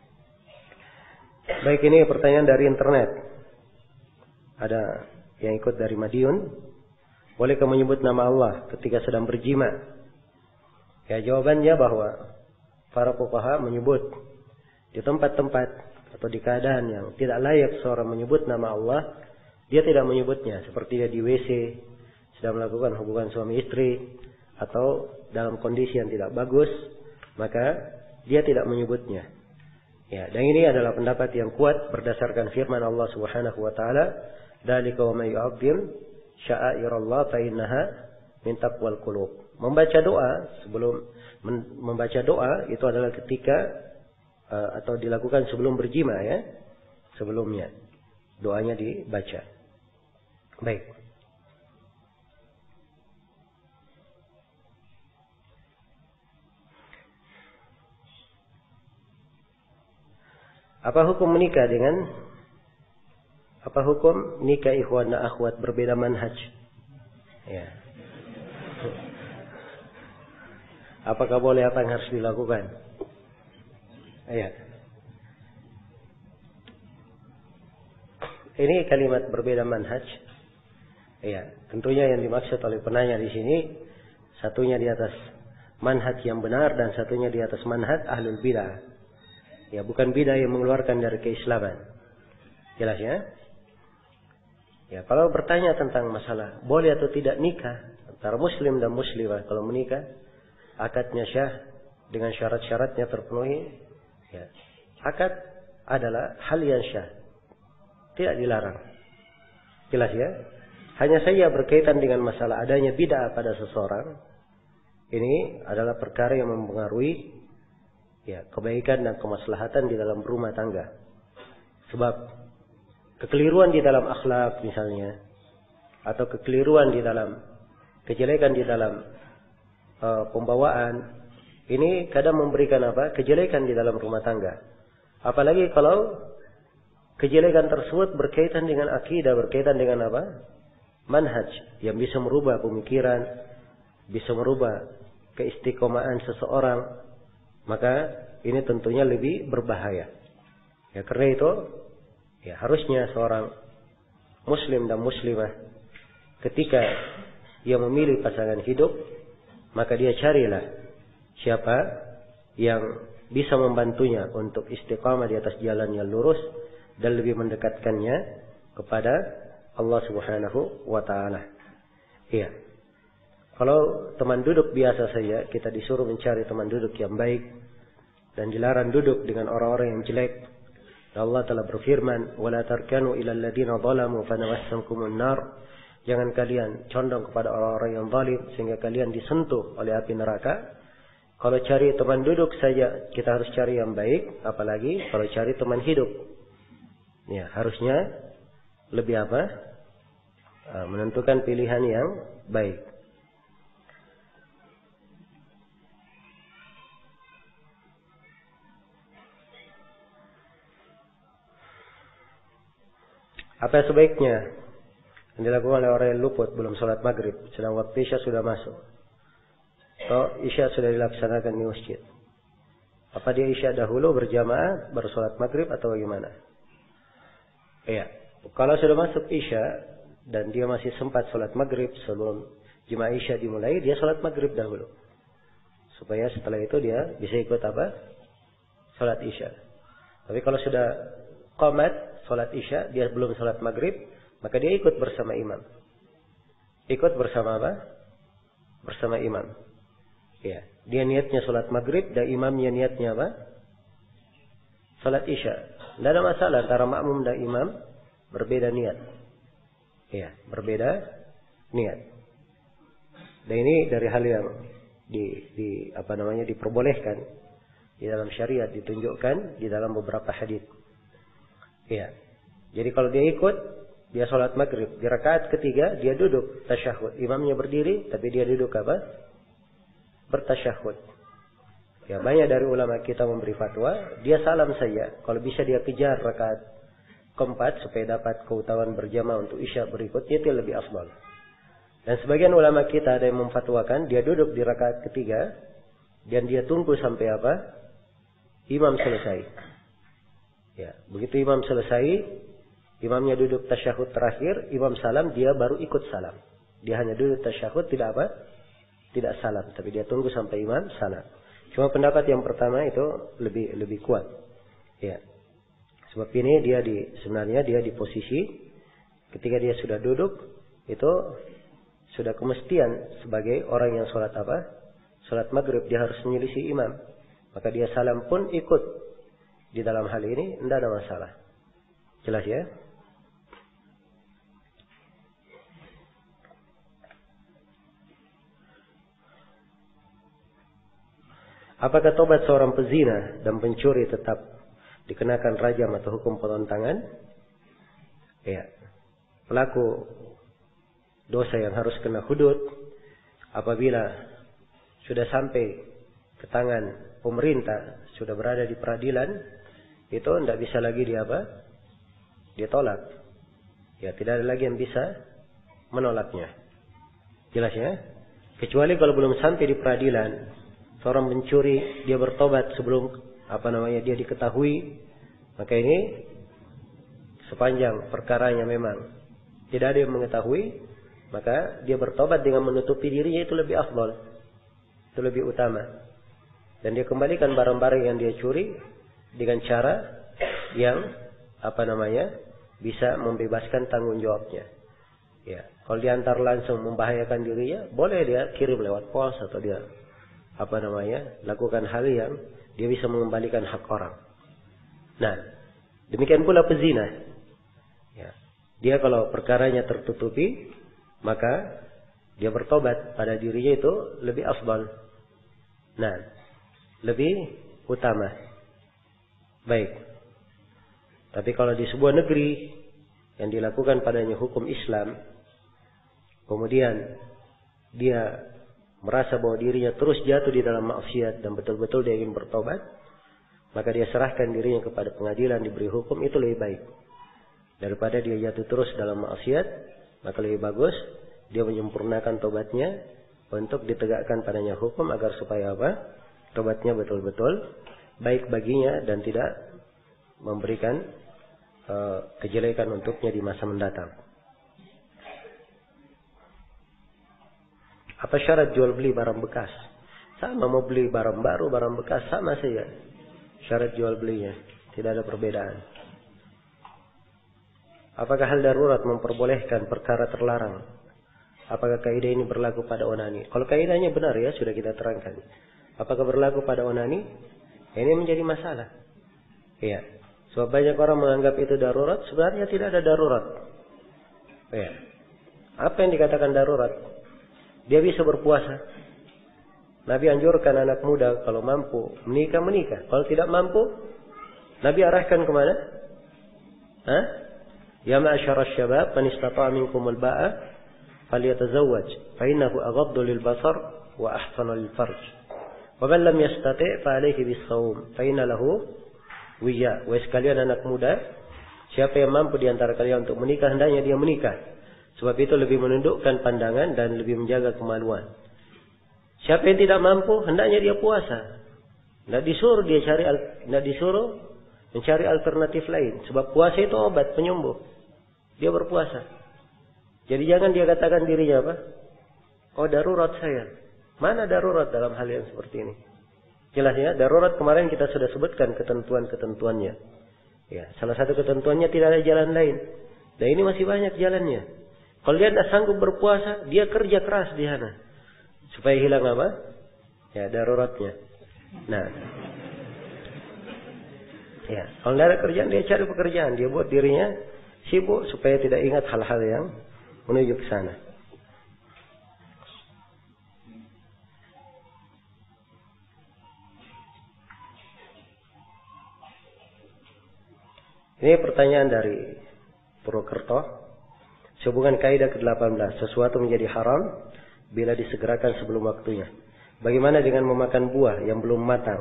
Baik, ini pertanyaan dari internet. Ada yang ikut dari Madiun. Bolehkah menyebut nama Allah ketika sedang berjima? Ya, jawabannya bahwa para fuqaha menyebut di tempat-tempat atau di keadaan yang tidak layak seorang menyebut nama Allah, dia tidak menyebutnya. Seperti dia di W C, sedang melakukan hubungan suami istri, atau dalam kondisi yang tidak bagus, maka dia tidak menyebutnya. Ya, dan ini adalah pendapat yang kuat berdasarkan firman Allah Subhanahu wa taala, "Dzalika wa may yu'azzim sya'airallah fa innaha min taqwal qulub." Membaca doa sebelum membaca doa itu adalah ketika uh, atau dilakukan sebelum berjima ya, sebelumnya doanya dibaca. Baik. Apa hukum menikah dengan apa hukum nikah ikhwan dan akhwat berbeda manhaj? Ya. Apakah boleh, apa yang harus dilakukan? Ya. Ini kalimat berbeda manhaj. Ya, tentunya yang dimaksud oleh penanya di sini satunya di atas manhaj yang benar dan satunya di atas manhaj ahlul bidah. Ya, bukan bidah yang mengeluarkan dari keislaman. Jelas ya? Ya, kalau bertanya tentang masalah boleh atau tidak nikah antara muslim dan muslimah, kalau menikah akadnya syah dengan syarat-syaratnya terpenuhi, ya, akad adalah hal yang syah, tidak dilarang. Jelas ya? Hanya saja berkaitan dengan masalah adanya bid'ah pada seseorang, ini adalah perkara yang mempengaruhi ya kebaikan dan kemaslahatan di dalam rumah tangga. Sebab kekeliruan di dalam akhlak misalnya, atau kekeliruan di dalam kejelekan di dalam Uh, pembawaan ini kadang memberikan apa? Kejelekan di dalam rumah tangga. Apalagi kalau kejelekan tersebut berkaitan dengan akidah, berkaitan dengan apa? Manhaj yang bisa merubah pemikiran, bisa merubah keistiqomahan seseorang, maka ini tentunya lebih berbahaya. Ya, karena itu ya harusnya seorang muslim dan muslimah ketika ia memilih pasangan hidup, maka dia carilah siapa yang bisa membantunya untuk istiqamah di atas jalan yang lurus dan lebih mendekatkannya kepada Allah Subhanahu wa taala. Iya. Kalau teman duduk biasa saja, kita disuruh mencari teman duduk yang baik dan dilarang duduk dengan orang-orang yang jelek. Allah telah berfirman, "Wala tarkanu ilal ladzina zalamu fanawassamkumun nar." Jangan kalian condong kepada orang-orang yang zalim sehingga kalian disentuh oleh api neraka. Kalau cari teman duduk saja kita harus cari yang baik, apalagi kalau cari teman hidup. Ya, harusnya lebih apa? Menentukan pilihan yang baik. Apa sebaiknya yang dilakukan oleh orang yang luput belum sholat maghrib, sedang waktu isya sudah masuk, atau isya sudah dilaksanakan di masjid? Apa dia isya dahulu berjamaah baru sholat maghrib atau bagaimana? Iya, kalau sudah masuk isya dan dia masih sempat sholat maghrib sebelum jemaah isya dimulai, dia sholat maghrib dahulu, supaya setelah itu dia bisa ikut apa? Sholat isya. Tapi kalau sudah qomat sholat isya, dia belum sholat maghrib, maka dia ikut bersama imam. Ikut bersama apa? Bersama imam. Ya, dia niatnya sholat maghrib dan imamnya niatnya apa? Sholat isya. Tidak ada masalah antara makmum dan imam berbeda niat. Ya, berbeda niat. Dan ini dari hal yang di, di apa namanya diperbolehkan di dalam syariat, ditunjukkan di dalam beberapa hadis. Ya, jadi kalau dia ikut, dia sholat maghrib di rakaat ketiga, dia duduk tasyahud. Imamnya berdiri, tapi dia duduk apa? Bertasyahud. Ya, banyak dari ulama kita memberi fatwa, dia salam saja. Kalau bisa dia kejar rakaat keempat supaya dapat keutamaan berjamaah untuk isya berikutnya, itu lebih afdal. Dan sebagian ulama kita ada yang memfatwakan, dia duduk di rakaat ketiga dan dia tunggu sampai apa? Imam selesai. Ya, begitu imam selesai, imamnya duduk tasyahud terakhir, imam salam, dia baru ikut salam. Dia hanya duduk tasyahud, tidak apa? Tidak salam, tapi dia tunggu sampai imam salam. Cuma pendapat yang pertama itu lebih lebih kuat. Ya. Sebab ini dia di sebenarnya dia di posisi ketika dia sudah duduk itu sudah kemestian sebagai orang yang sholat apa? Sholat maghrib, dia harus menyelisih imam. Maka dia salam pun ikut. Di dalam hal ini tidak ada masalah. Jelas ya? Apakah tobat seorang pezina dan pencuri tetap dikenakan rajam atau hukum potong tangan? Ya. Pelaku dosa yang harus kena hudud apabila sudah sampai ke tangan pemerintah, sudah berada di peradilan, itu tidak bisa lagi dia apa? Dia tolak. Ya, tidak ada lagi yang bisa menolaknya. Jelas ya? Kecuali kalau belum sampai di peradilan, seorang mencuri, dia bertobat sebelum apa namanya dia diketahui, maka ini sepanjang perkaranya memang tidak ada yang mengetahui, maka dia bertobat dengan menutupi dirinya, itu lebih afdal, itu lebih utama. Dan dia kembalikan barang-barang yang dia curi dengan cara yang apa namanya bisa membebaskan tanggung jawabnya. Ya, kalau diantar langsung membahayakan dirinya, boleh dia kirim lewat pos atau dia apa namanya lakukan hal yang dia bisa mengembalikan hak orang. Nah, demikian pula pezina. Ya, dia kalau perkaranya tertutupi, maka dia bertobat pada dirinya, itu lebih afdal. Nah, lebih utama. Baik. Tapi kalau di sebuah negeri yang dilakukan padanya hukum Islam, kemudian dia merasa bahwa dirinya terus jatuh di dalam maksiat dan betul-betul dia ingin bertobat, maka dia serahkan dirinya kepada pengadilan, diberi hukum, itu lebih baik. Daripada dia jatuh terus dalam maksiat, maka lebih bagus dia menyempurnakan tobatnya untuk ditegakkan padanya hukum agar supaya apa? Tobatnya betul-betul baik baginya dan tidak memberikan uh, kejelekan untuknya di masa mendatang. Apa syarat jual beli barang bekas? Sama, mau beli barang baru, barang bekas sama saja. Syarat jual belinya tidak ada perbedaan. Apakah hal darurat memperbolehkan perkara terlarang Apakah kaidah ini berlaku pada onani? Kalau kaidahnya benar ya sudah kita terangkan. Apakah berlaku pada onani? Ini menjadi masalah. Iya. Sebab banyak orang menganggap itu darurat, sebenarnya tidak ada darurat. Iya. Apa yang dikatakan darurat? Dia bisa berpuasa. Nabi anjurkan anak muda kalau mampu menikah menikah. Kalau tidak mampu, Nabi arahkan kemana? Hah? Ya ma'asyara syabab, man istata'a minkumul ba'a falyatazawwaj, fa innahu aghaddu lil basar wa ahsanu lil farj. Wa man lam yastati' fa alayhi bis-shawm, fa inna lahu wija. Wahai sekalian anak muda, siapa yang mampu di antara kalian untuk menikah, hendaknya dia menikah. Sebab itu lebih menundukkan pandangan dan lebih menjaga kemaluan. Siapa yang tidak mampu, hendaknya dia puasa. Tidak disuruh dia cari, tidak disuruh mencari alternatif lain. Sebab puasa itu obat penyembuh. Dia berpuasa. Jadi jangan dia katakan dirinya apa? Oh darurat saya. Mana darurat dalam hal yang seperti ini? Jelas ya, darurat kemarin kita sudah sebutkan ketentuan-ketentuannya. Ya, salah satu ketentuannya tidak ada jalan lain. Dan ini masih banyak jalannya. Kalau dia tidak sanggup berpuasa, dia kerja keras di sana. Supaya hilang apa? Ya, daruratnya. Nah. Ya, kalau tidak ada kerjaan, dia cari pekerjaan. Dia buat dirinya sibuk supaya tidak ingat hal-hal yang menuju ke sana. Ini pertanyaan dari Purwokerto. Sehubungan kaidah ke delapan belas, sesuatu menjadi haram bila disegerakan sebelum waktunya. Bagaimana dengan memakan buah yang belum matang?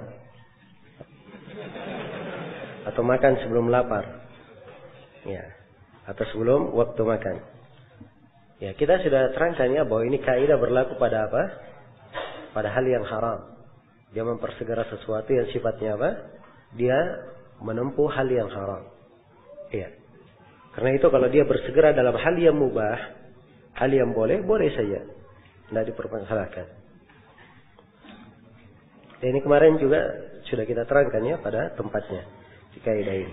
Atau makan sebelum lapar? Ya, atau sebelum waktu makan. Ya, kita sudah terangkan ya bahwa ini kaidah berlaku pada apa? Pada hal yang haram. Dia mempersegera sesuatu yang sifatnya apa? Dia menempuh hal yang haram. Iya. Karena itu kalau dia bersegera dalam hal yang mubah, hal yang boleh, boleh saja. Tidak dipermasalahkan. Dan ini kemarin juga sudah kita terangkan ya pada tempatnya di kaidah ini.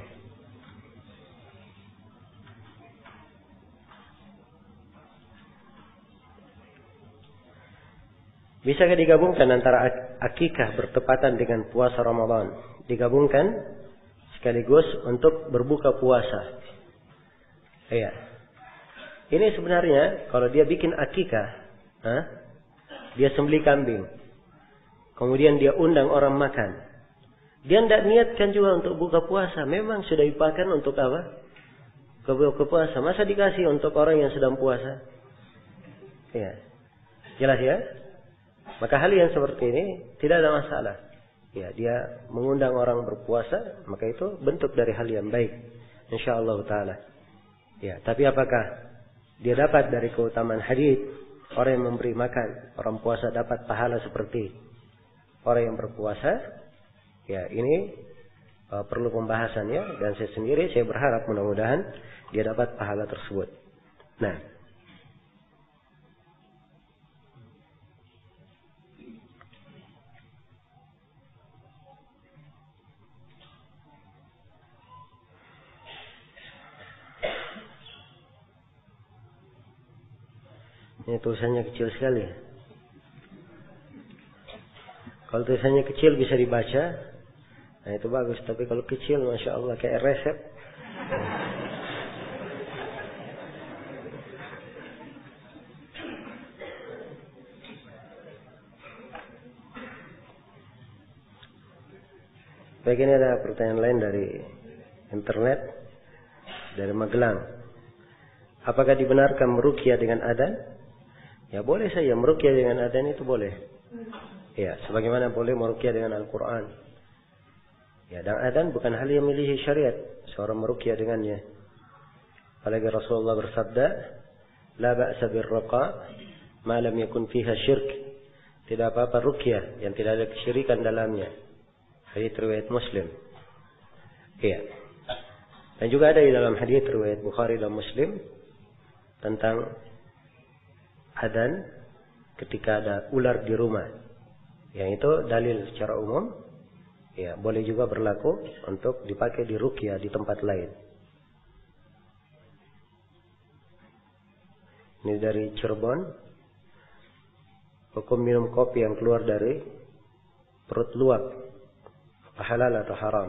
Bisakah digabungkan antara akikah bertepatan dengan puasa Ramadan? Digabungkan sekaligus untuk berbuka puasa. Iya. Ini sebenarnya kalau dia bikin akikah, huh? Dia sembelih kambing, kemudian dia undang orang makan. Dia tidak niatkan juga untuk buka puasa. Memang sudah dipakai untuk apa? Ke puasa. Masa dikasih untuk orang yang sedang puasa? Iya. Jelas ya? Maka hal yang seperti ini tidak ada masalah. Ya, dia mengundang orang berpuasa, maka itu bentuk dari hal yang baik, insyaallah taala. Ya, tapi apakah dia dapat dari keutamaan hadis orang yang memberi makan, orang puasa dapat pahala seperti orang yang berpuasa? Ya, ini uh, perlu pembahasan ya, dan saya sendiri saya berharap mudah-mudahan dia dapat pahala tersebut. Nah, ini tulisannya kecil sekali. Kalau tulisannya kecil bisa dibaca, nah itu bagus. Tapi kalau kecil, masya Allah kayak resep. Baik, ini ada pertanyaan lain dari internet, dari Magelang. Apakah dibenarkan meruqyah dengan adzan? Ya boleh saja meruqyah dengan adzan itu boleh. Ya, sebagaimana boleh meruqyah dengan Al-Quran. Ya, dan adzan bukan hal yang milih syariat seorang meruqyah dengannya. Apalagi Rasulullah bersabda, "La ba'sa bir-ruqa ma lam yakun fiha syirk." Tidak apa-apa ruqyah yang tidak ada kesyirikan dalamnya. Hadits riwayat Muslim. Iya. Dan juga ada di dalam hadits riwayat Bukhari dan Muslim tentang adzan ketika ada ular di rumah. Yang itu dalil secara umum. Ya, boleh juga berlaku untuk dipakai di ruqyah di tempat lain. Ini dari Cirebon. hukum minum kopi yang keluar dari perut luwak, halal atau haram?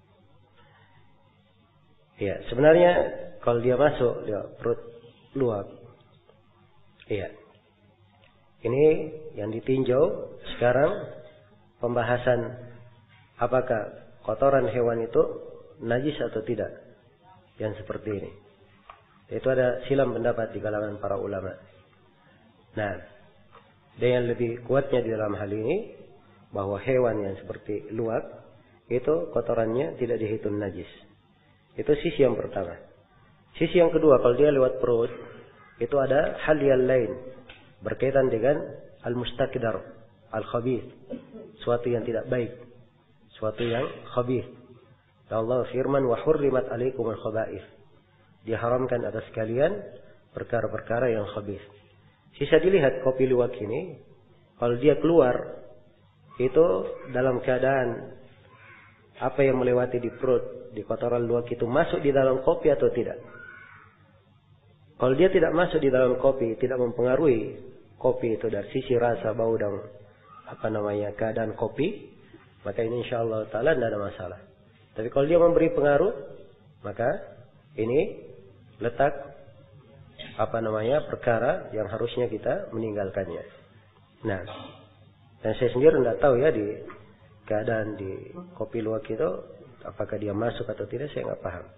Ya, sebenarnya kalau dia masuk ya perut luwak, iya. Ini yang ditinjau sekarang pembahasan apakah kotoran hewan itu najis atau tidak, yang seperti ini. Itu ada silam pendapat di kalangan para ulama. Nah, dan yang lebih kuatnya di dalam hal ini bahwa hewan yang seperti luwak itu kotorannya tidak dihitung najis. Itu sisi yang pertama. Sisi yang kedua, kalau dia lewat perut, itu ada hal yang lain berkaitan dengan al-mustakdar, al-khabith, suatu yang tidak baik, suatu yang khabith. Allah firman, wa hurrimat alaikumul khaba'ith. Diharamkan atas kalian perkara-perkara yang khabith. Sisa dilihat kopi luwak ini, kalau dia keluar itu dalam keadaan apa yang melewati di perut, di kotoran luwak itu masuk di dalam kopi atau tidak. Kalau dia tidak masuk di dalam kopi, tidak mempengaruhi kopi itu dari sisi rasa, bau dan apa namanya keadaan kopi, maka ini insyaallah taala tidak ada masalah. Tapi kalau dia memberi pengaruh, maka ini letak apa namanya perkara yang harusnya kita meninggalkannya. Nah, dan saya sendiri tidak tahu ya di keadaan di kopi luwak itu apakah dia masuk atau tidak, saya nggak paham.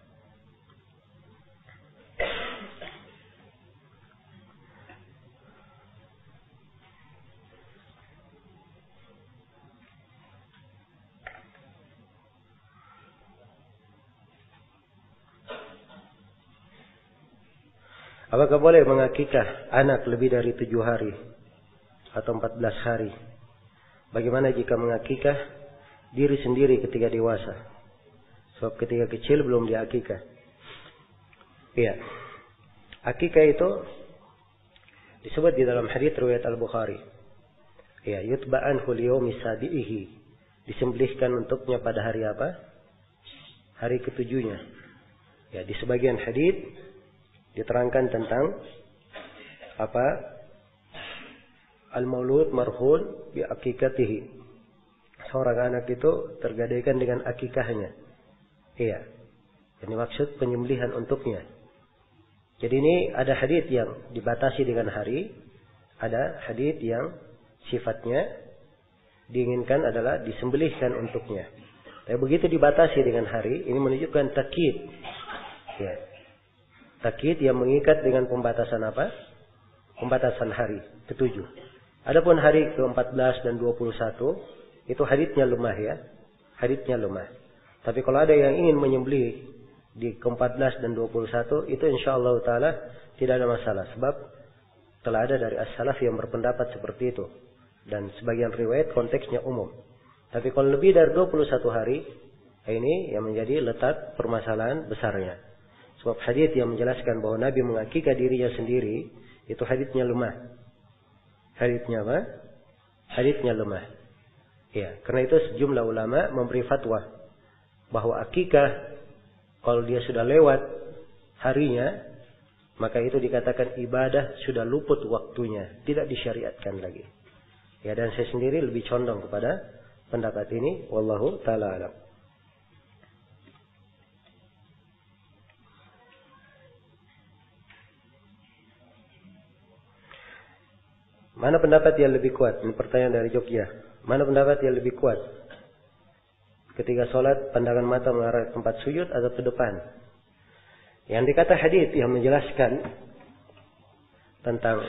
Apakah boleh mengakikah anak lebih dari tujuh hari atau empat belas hari? Bagaimana jika mengakikah diri sendiri ketika dewasa? Sebab ketika kecil belum diakikah. Iya. Akikah itu disebut di dalam hadits riwayat Al-Bukhari. Iya, yutba'an huliyawmi sabi'ihi. Disembelihkan untuknya pada hari apa? Hari ketujuhnya. Ya, di sebagian hadits diterangkan tentang apa al-maulud marhun bi akikatihi. Seorang anak itu tergadaikan dengan akikahnya. Iya. Ini maksud penyembelihan untuknya. Jadi ini ada hadits yang dibatasi dengan hari, ada hadits yang sifatnya diinginkan adalah disembelihkan untuknya. Tapi begitu dibatasi dengan hari, ini menunjukkan takyid. Ya. Takyid yang mengikat dengan pembatasan apa? Pembatasan hari ketujuh. Adapun hari ke empat belas dan dua puluh satu itu haditsnya lemah ya. Haditsnya lemah. Tapi kalau ada yang ingin menyembelih di ke empat belas dan dua puluh satu itu insyaallah taala tidak ada masalah sebab telah ada dari as-salaf yang berpendapat seperti itu dan sebagian riwayat konteksnya umum. Tapi kalau lebih dari dua puluh satu hari ini yang menjadi letak permasalahan besarnya. Sebab hadits yang menjelaskan bahwa Nabi mengakikah dirinya sendiri, itu haditsnya lemah. Haditsnya apa? Haditsnya lemah. Ya, karena itu sejumlah ulama memberi fatwa bahwa akikah kalau dia sudah lewat harinya, maka itu dikatakan ibadah sudah luput waktunya, tidak disyariatkan lagi. Ya, dan saya sendiri lebih condong kepada pendapat ini, wallahu taala alam. Mana pendapat yang lebih kuat? Ini pertanyaan dari Jogja. Mana pendapat yang lebih kuat? Ketika sholat, pandangan mata mengarah ke tempat sujud atau ke depan? Yang dikata hadits yang menjelaskan tentang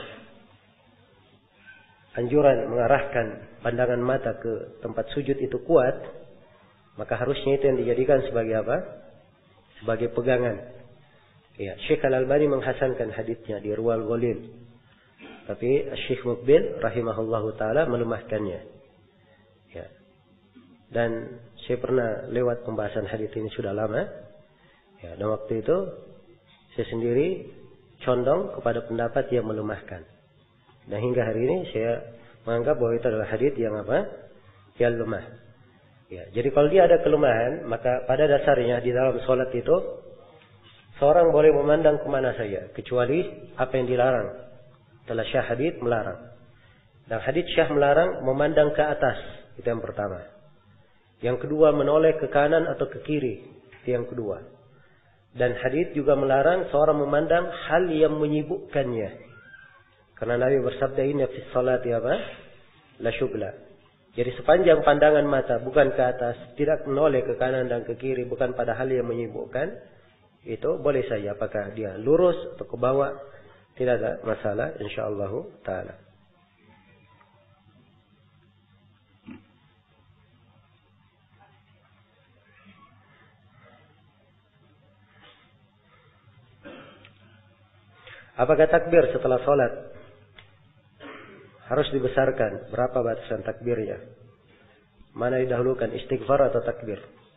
anjuran mengarahkan pandangan mata ke tempat sujud itu kuat, maka harusnya itu yang dijadikan sebagai apa? Sebagai pegangan. Ya, Syekh Al-Albani menghasankan haditsnya di Ruwal Ghalil. Tapi Syekh Muqbil rahimahullahu taala melemahkannya. Ya. Dan saya pernah lewat pembahasan hadits ini sudah lama. Ya, dan waktu itu saya sendiri condong kepada pendapat yang melemahkan. Dan hingga hari ini saya menganggap bahwa itu adalah hadits yang apa? Yang lemah. Ya, jadi kalau dia ada kelemahan, maka pada dasarnya di dalam sholat itu seorang boleh memandang kemana saja, kecuali apa yang dilarang. Telah syah hadits melarang. Dan hadits Syah melarang memandang ke atas. Itu yang pertama. Yang kedua, menoleh ke kanan atau ke kiri. Itu yang kedua. Dan hadits juga melarang seorang memandang hal yang menyibukkannya. Karena Nabi bersabda, inna fis salati apa? La syugla. Jadi sepanjang pandangan mata bukan ke atas, tidak menoleh ke kanan dan ke kiri, bukan pada hal yang menyibukkan, itu boleh saja. Apakah dia lurus atau ke bawah, tidak ada masalah insyaallah taala. Apakah takbir setelah sholat harus dibesarkan? Berapa batasan takbirnya? Mana didahulukan, istighfar atau takbir?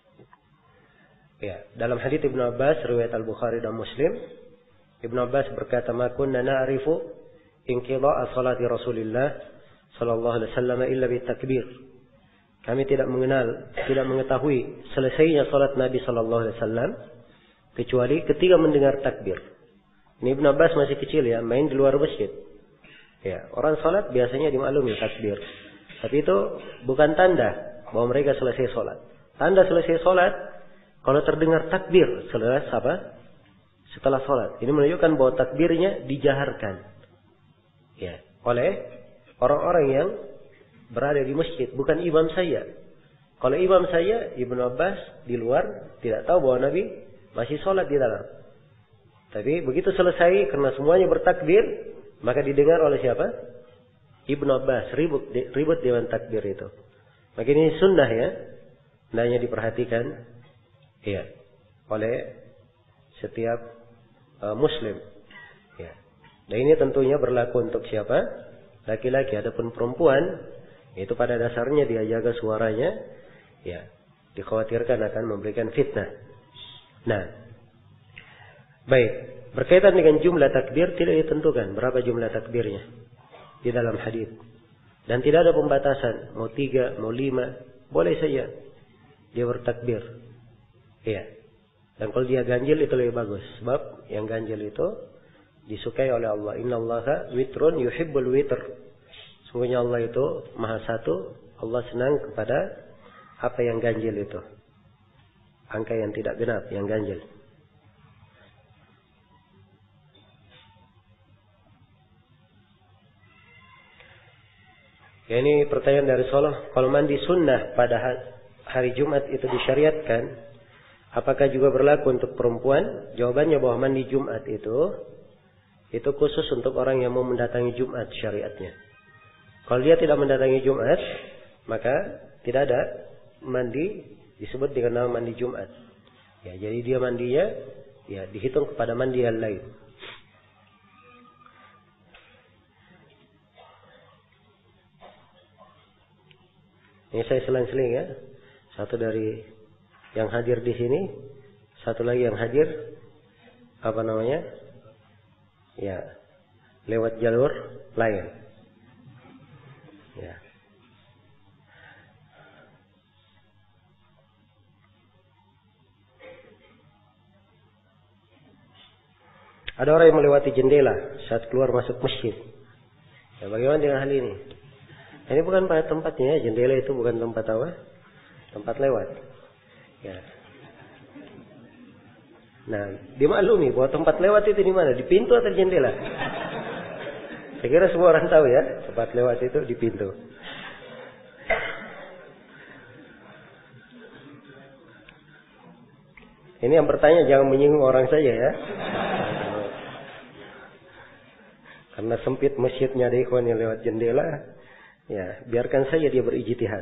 Ya, dalam hadits Ibnu Abbas riwayat Al-Bukhari dan Muslim, Ibnu Abbas berkata, "Ma kunna na'rifu inqidha'a salati Rasulillah sallallahu alaihi wasallam illa bitakbir." Kami tidak mengenal, tidak mengetahui selesainya salat Nabi sallallahu alaihi wasallam kecuali ketika mendengar takbir. Ini Ibnu Abbas masih kecil ya, main di luar masjid. Ya, orang salat biasanya dimaklumi takbir. Tapi itu bukan tanda bahwa mereka selesai salat. Tanda selesai salat kalau terdengar takbir setelah apa? Setelah salat. Ini menunjukkan bahwa takbirnya dijaharkan. Ya, oleh orang-orang yang berada di masjid, bukan imam saya. Kalau imam saya, Ibnu Abbas di luar tidak tahu bahwa Nabi masih salat di dalam. Tapi begitu selesai, karena semuanya bertakbir, maka didengar oleh siapa? Ibnu Abbas, ribut, ribut dengan takbir itu. Maka ini sunnah ya, hendaknya diperhatikan, ya, oleh setiap uh, Muslim. Ya. Dan ini tentunya berlaku untuk siapa? Laki-laki. Adapun perempuan, itu pada dasarnya dia jaga suaranya, ya, dikhawatirkan akan memberikan fitnah. Nah. Baik, berkaitan dengan jumlah takbir tidak ditentukan berapa jumlah takbirnya di dalam hadis. Dan tidak ada pembatasan, mau tiga, mau lima, boleh saja dia bertakbir. Iya. Dan kalau dia ganjil itu lebih bagus, sebab yang ganjil itu disukai oleh Allah. Innallaha witrun yuhibbul witr. Sungguhnya Allah itu Maha Satu, Allah senang kepada apa yang ganjil itu. Angka yang tidak genap, yang ganjil. Ya, ini pertanyaan dari Solo. Kalau mandi sunnah pada hari Jumat itu disyariatkan, apakah juga berlaku untuk perempuan? Jawabannya bahwa mandi Jumat itu itu khusus untuk orang yang mau mendatangi Jumat syariatnya. Kalau dia tidak mendatangi Jumat, maka tidak ada mandi disebut dengan nama mandi Jumat. Ya, jadi dia mandinya ya dihitung kepada mandi yang lain. Ini saya selang-seling ya. Satu dari yang hadir di sini, satu lagi yang hadir apa namanya? Ya, lewat jalur lain. Ya. Ada orang yang melewati jendela saat keluar masuk masjid. Ya, bagaimana dengan hal ini? Ini bukan pada tempatnya, jendela itu bukan tempat apa? Tempat lewat. Ya. Nah, dimaklumi bahwa tempat lewat itu di mana? Di pintu atau di jendela? Saya kira semua orang tahu ya, tempat lewat itu di pintu. Ini yang bertanya jangan menyinggung orang saja ya. Karena sempit masjidnya ada ikhwan yang lewat jendela. Ya, biarkan saja dia berijtihad.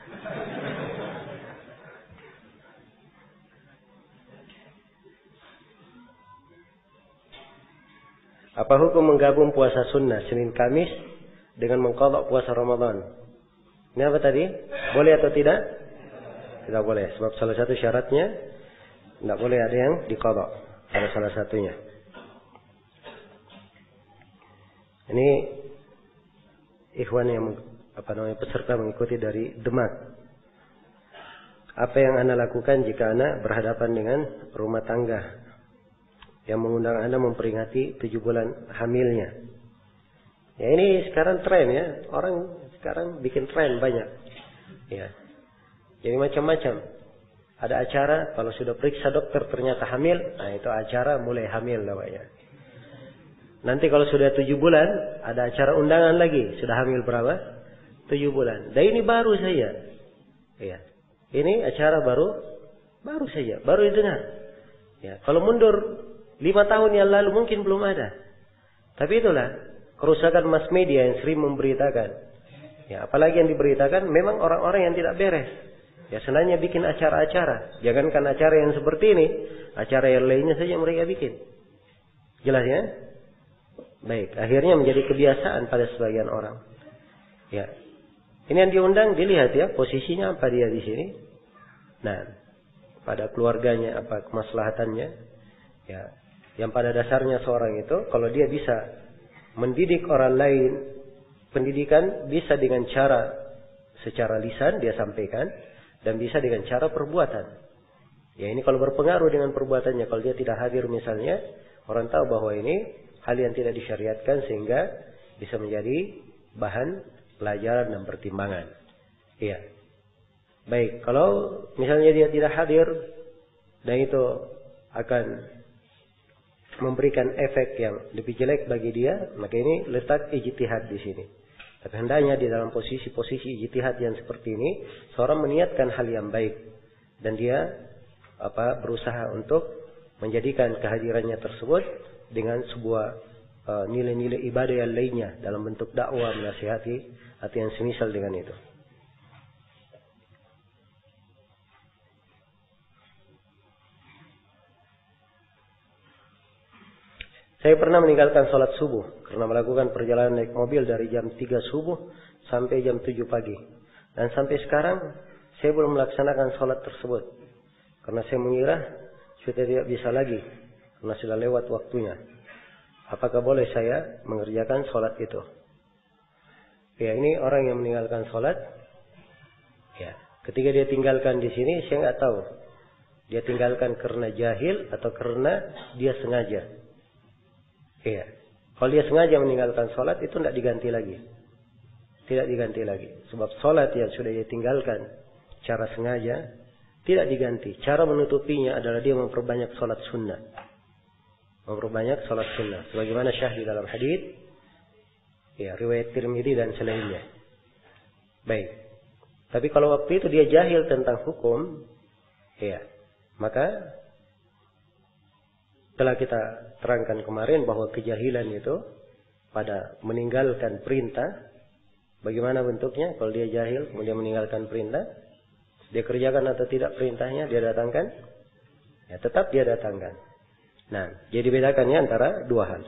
Apa hukum menggabung puasa sunnah Senin Kamis dengan mengqadha puasa Ramadan? Ini apa tadi? Boleh atau tidak? Tidak boleh. Sebab salah satu syaratnya tidak boleh ada yang diqadha. Ada salah satunya. Ini ikhwan yang apa namanya peserta mengikuti dari Demak. Apa yang Anda lakukan jika Anda berhadapan dengan rumah tangga yang mengundang Anda memperingati tujuh bulan hamilnya? Ya ini sekarang tren ya. Orang sekarang bikin tren banyak. Ya. Jadi macam-macam. Ada acara, kalau sudah periksa dokter ternyata hamil, nah itu acara mulai hamil namanya. Nanti kalau sudah tujuh bulan, ada acara undangan lagi. Sudah hamil berapa? Tujuh bulan. Dan ini baru saja. Ya. Ini acara baru, baru saja, baru didengar. Ya. Kalau mundur lima tahun yang lalu mungkin belum ada. Tapi itulah kerusakan mass media yang sering memberitakan. Ya, apalagi yang diberitakan memang orang-orang yang tidak beres. Ya senangnya bikin acara-acara. Jangankan acara yang seperti ini, acara yang lainnya saja mereka bikin. Jelas ya? Baik, akhirnya menjadi kebiasaan pada sebagian orang. Ya. Ini yang diundang dilihat ya, posisinya apa dia di sini. Nah, pada keluarganya apa kemaslahatannya. Ya. Yang pada dasarnya seorang itu kalau dia bisa mendidik orang lain, pendidikan bisa dengan cara secara lisan dia sampaikan. Dan bisa dengan cara perbuatan. Ya ini kalau berpengaruh dengan perbuatannya. Kalau dia tidak hadir misalnya. Orang tahu bahwa ini hal yang tidak disyariatkan. Sehingga bisa menjadi bahan pelajaran dan pertimbangan. Iya. Baik. Kalau misalnya dia tidak hadir. Dan itu akan memberikan efek yang lebih jelek bagi dia. Maka ini letak ijtihad di sini. Tapi hendaknya di dalam posisi-posisi ijtihad yang seperti ini, seorang meniatkan hal yang baik dan dia apa berusaha untuk menjadikan kehadirannya tersebut dengan sebuah uh, nilai-nilai ibadah yang lainnya dalam bentuk dakwah, menasihati atau yang semisal dengan itu. Saya pernah meninggalkan sholat subuh karena melakukan perjalanan naik mobil dari jam tiga subuh sampai jam tujuh pagi. Dan sampai sekarang saya belum melaksanakan sholat tersebut. Karena saya mengira sudah tidak bisa lagi karena sudah lewat waktunya. Apakah boleh saya mengerjakan sholat itu? Ya ini orang yang meninggalkan sholat. Ya, ketika dia tinggalkan di sini saya nggak tahu. Dia tinggalkan karena jahil atau karena dia sengaja. Iya. Kalau dia sengaja meninggalkan sholat itu tidak diganti lagi. Tidak diganti lagi. Sebab sholat yang sudah dia tinggalkan cara sengaja tidak diganti. Cara menutupinya adalah dia memperbanyak sholat sunnah. Memperbanyak sholat sunnah. Sebagaimana syahid dalam hadits. Ya, riwayat Tirmidzi dan selainnya. Baik. Tapi kalau waktu itu dia jahil tentang hukum. Ya. Maka telah kita terangkan kemarin bahwa kejahilan itu pada meninggalkan perintah. Bagaimana bentuknya? Kalau dia jahil kemudian meninggalkan perintah, dia kerjakan atau tidak perintahnya, dia datangkan? Ya tetap dia datangkan. Nah, jadi bedakannya antara dua hal.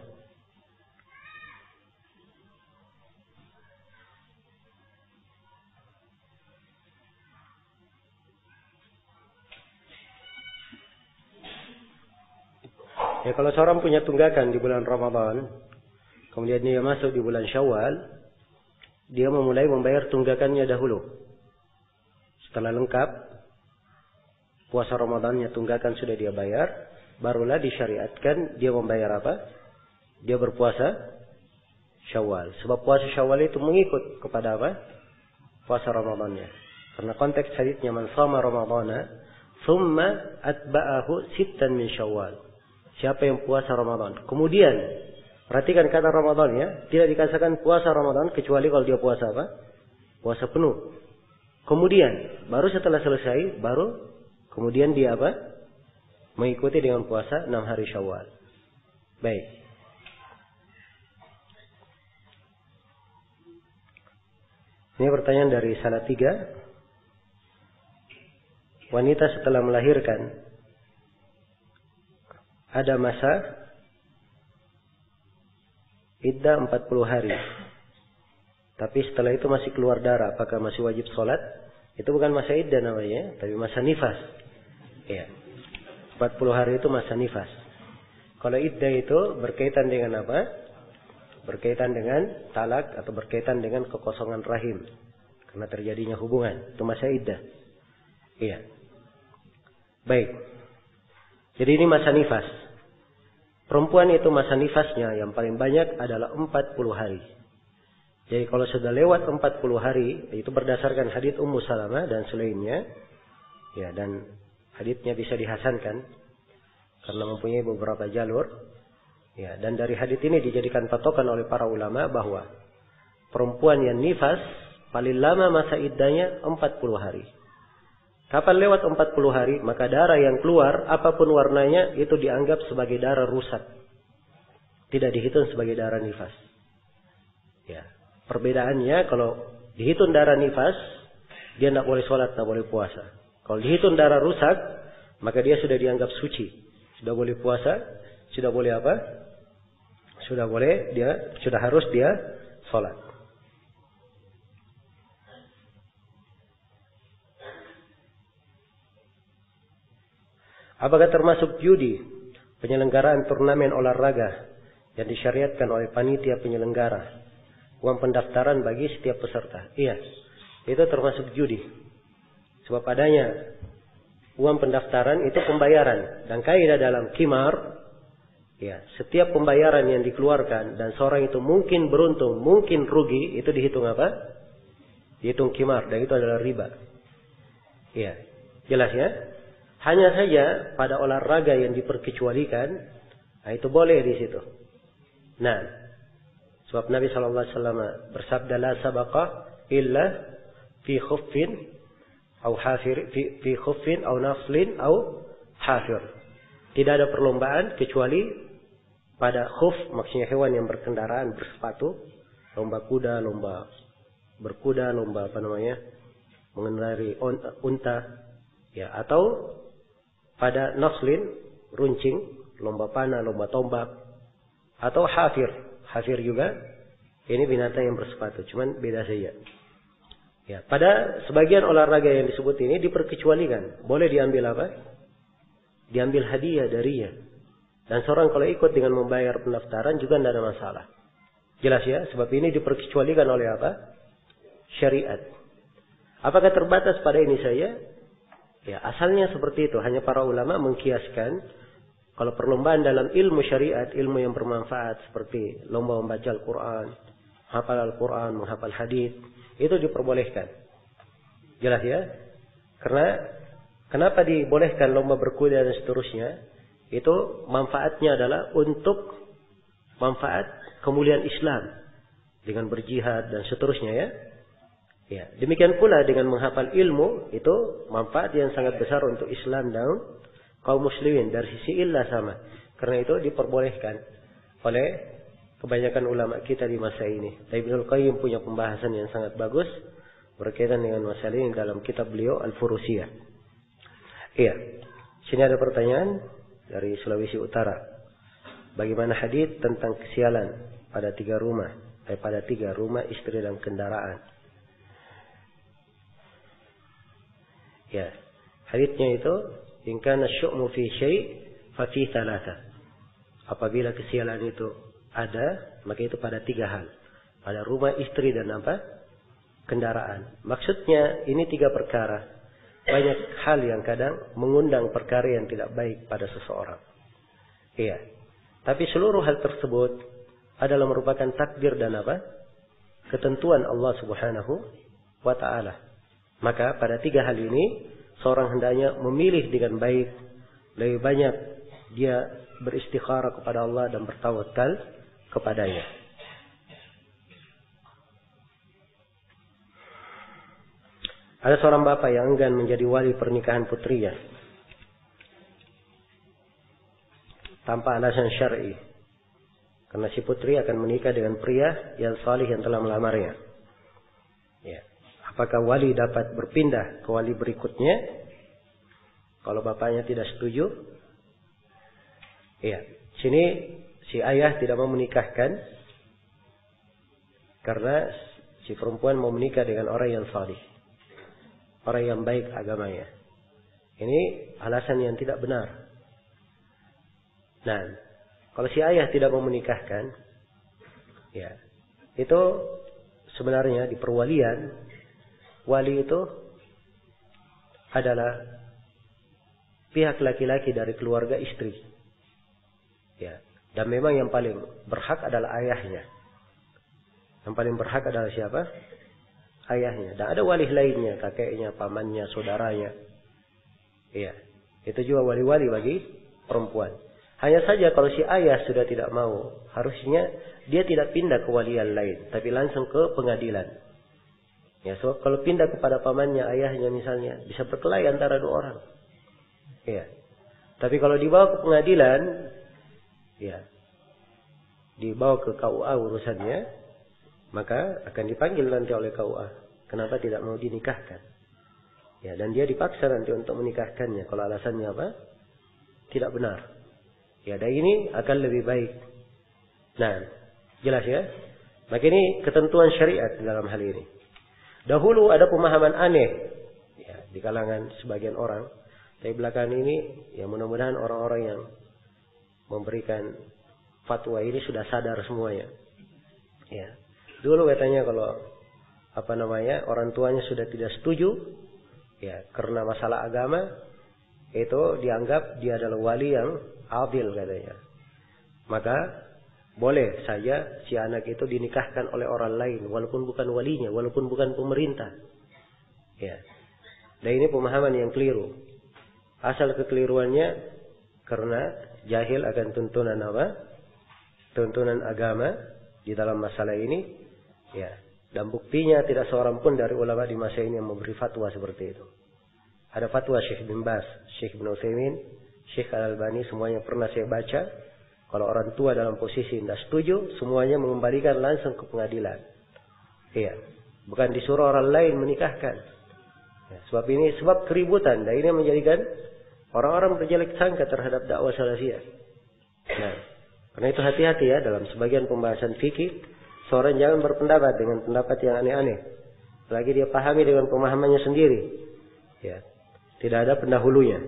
Ya kalau seorang punya tunggakan di bulan Ramadan, kemudian dia masuk di bulan Syawal, dia memulai membayar tunggakannya dahulu. Setelah lengkap, puasa Ramadannya tunggakan sudah dia bayar, barulah disyariatkan dia membayar apa? Dia berpuasa Syawal. Sebab puasa Syawal itu mengikut kepada apa? Puasa Ramadannya. Karena konteks haditsnya man shama Ramadana, thumma atba'ahu sittan min Syawal. Siapa yang puasa Ramadan. Kemudian, perhatikan kata Ramadan ya. Tidak dikatakan puasa Ramadan kecuali kalau dia puasa apa? Puasa penuh. Kemudian, baru setelah selesai, baru kemudian dia apa? Mengikuti dengan puasa enam hari Syawal. Baik. Ini pertanyaan dari Salatiga. Wanita setelah melahirkan ada masa iddah empat puluh hari. Tapi setelah itu masih keluar darah, apakah masih wajib sholat? Itu bukan masa iddah namanya, tapi masa nifas. Ya. empat puluh hari itu masa nifas. Kalau iddah itu berkaitan dengan apa? Berkaitan dengan talak atau berkaitan dengan kekosongan rahim. Karena terjadinya hubungan. Itu masa iddah. Iya. Baik. Jadi ini masa nifas. Perempuan itu masa nifasnya yang paling banyak adalah empat puluh hari. Jadi kalau sudah lewat empat puluh hari, itu berdasarkan hadits Ummu Salamah dan selainnya, ya, dan haditsnya bisa dihasankan karena mempunyai beberapa jalur, ya, dan dari hadits ini dijadikan patokan oleh para ulama bahwa perempuan yang nifas paling lama masa iddahnya empat puluh hari. Kapan lewat empat puluh hari, maka darah yang keluar, apapun warnanya, itu dianggap sebagai darah rusak. Tidak dihitung sebagai darah nifas. Ya. Perbedaannya, kalau dihitung darah nifas, dia tidak boleh sholat, tidak boleh puasa. Kalau dihitung darah rusak, maka dia sudah dianggap suci. Sudah boleh puasa, sudah boleh apa? Sudah boleh, dia sudah harus dia sholat. Apakah termasuk judi penyelenggaraan turnamen olahraga yang disyariatkan oleh panitia penyelenggara, uang pendaftaran bagi setiap peserta? Iya, itu termasuk judi. Sebab adanya uang pendaftaran itu pembayaran, dan kaidah dalam qimar, ya, setiap pembayaran yang dikeluarkan dan seorang itu mungkin beruntung, mungkin rugi, itu dihitung apa? Dihitung qimar, dan itu adalah riba. Iya, jelas ya? Hanya saja pada olahraga yang diperkecualikan, nah itu boleh di situ. Nah, sebab Nabi Shallallahu Alaihi Wasallam bersabda, la sabaqah illa fi khuffin atau hafir, fi, fi khuffin atau naflin atau hafir. Tidak ada perlombaan kecuali pada khuf, maksudnya hewan yang berkendaraan bersepatu, lomba kuda, lomba berkuda, lomba apa namanya, mengendarai unta, ya, atau pada naflin, runcing, lomba panah, lomba tombak, atau hafir. Hafir juga, ini binatang yang bersepatu, cuman beda saja. Ya, pada sebagian olahraga yang disebut ini diperkecualikan. Boleh diambil apa? Diambil hadiah darinya. Dan seorang kalau ikut dengan membayar pendaftaran juga tidak ada masalah. Jelas ya? Sebab ini diperkecualikan oleh apa? Syariat. Apakah terbatas pada ini saja? Ya, asalnya seperti itu. Hanya para ulama mengkiaskan kalau perlombaan dalam ilmu syariat, ilmu yang bermanfaat seperti lomba membaca Al-Quran, hafal Al-Quran, menghafal hadis, itu diperbolehkan. Jelas ya? Karena kenapa dibolehkan lomba berkuda dan seterusnya? Itu manfaatnya adalah untuk manfaat kemuliaan Islam dengan berjihad dan seterusnya ya. Ya, demikian pula dengan menghafal ilmu, itu manfaat yang sangat besar untuk Islam dan kaum muslimin. Dari sisi illah sama. Karena itu diperbolehkan oleh kebanyakan ulama kita di masa ini. Ibnul Qayyim punya pembahasan yang sangat bagus berkaitan dengan masalah ini dalam kitab beliau Al-Furusiyah. Iya. Sini ada pertanyaan dari Sulawesi Utara. Bagaimana hadits tentang kesialan pada tiga rumah, eh, pada tiga rumah, istri dan kendaraan? Ya, haditsnya itu, in kana syu'mu fi syai' fa fi thalatha. Apabila kesialan itu ada, maka itu pada tiga hal. Pada rumah, istri dan apa? Kendaraan. Maksudnya ini tiga perkara. Banyak hal yang kadang mengundang perkara yang tidak baik pada seseorang. Iya. Tapi seluruh hal tersebut adalah merupakan takdir dan apa? Ketentuan Allah Subhanahu wa ta'ala. Maka pada tiga hal ini seorang hendaknya memilih dengan baik. Lebih banyak dia beristikharah kepada Allah dan bertawakal kepadanya. Ada seorang bapak yang enggan menjadi wali pernikahan putrinya tanpa alasan syar'i, karena si putri akan menikah dengan pria yang salih yang telah melamarnya. Ya. Apakah wali dapat berpindah ke wali berikutnya kalau bapaknya tidak setuju? Iya. Sini si ayah tidak mau menikahkan karena si perempuan mau menikah dengan orang yang salih, orang yang baik agamanya. Ini alasan yang tidak benar. Nah, kalau si ayah tidak mau menikahkan, ya, itu sebenarnya di perwalian, wali itu adalah pihak laki-laki dari keluarga istri. Ya, dan memang yang paling berhak adalah ayahnya. Yang paling berhak adalah siapa? Ayahnya. Dan ada wali lainnya, kakeknya, pamannya, saudaranya. Iya. Itu juga wali-wali bagi perempuan. Hanya saja kalau si ayah sudah tidak mau, harusnya dia tidak pindah ke wali yang lain, tapi langsung ke pengadilan. Ya, so kalau pindah kepada pamannya, ayahnya misalnya, bisa berkelahi antara dua orang. Iya. Tapi kalau dibawa ke pengadilan, ya, dibawa ke K U A urusannya, maka akan dipanggil nanti oleh K U A. Kenapa tidak mau dinikahkan? Ya, dan dia dipaksa nanti untuk menikahkannya. Kalau alasannya apa? Tidak benar. Ya, dan ini akan lebih baik. Nah, jelas ya? Maka ini ketentuan syariat dalam hal ini. Dahulu ada pemahaman aneh ya, di kalangan sebagian orang. Tapi belakangan ini, ya mudah-mudahan orang-orang yang memberikan fatwa ini sudah sadar semuanya. Ya, dulu katanya kalau apa namanya orang tuanya sudah tidak setuju, ya karena masalah agama, itu dianggap dia adalah wali yang adil katanya. Maka boleh saja si anak itu dinikahkan oleh orang lain, walaupun bukan walinya, walaupun bukan pemerintah. Ya, dan ini pemahaman yang keliru. Asal kekeliruannya karena jahil akan tuntunan apa? Tuntunan agama di dalam masalah ini. Ya. Dan buktinya tidak seorang pun dari ulama di masa ini yang memberi fatwa seperti itu. Ada fatwa Syekh bin Baz, Syekh bin Utsaimin, Syekh Al-Albani, semuanya pernah saya baca. Kalau orang tua dalam posisi tidak setuju, semuanya mengembalikan langsung ke pengadilan. Iya. Bukan disuruh orang lain menikahkan. Ya, sebab ini sebab keributan. Dan ini menjadikan orang-orang berjelek sangka terhadap dakwah salafiyah. Nah, karena itu hati-hati ya dalam sebagian pembahasan fikih, seorang jangan berpendapat dengan pendapat yang aneh-aneh. Lagi dia pahami dengan pemahamannya sendiri. Ya, tidak ada pendahulunya.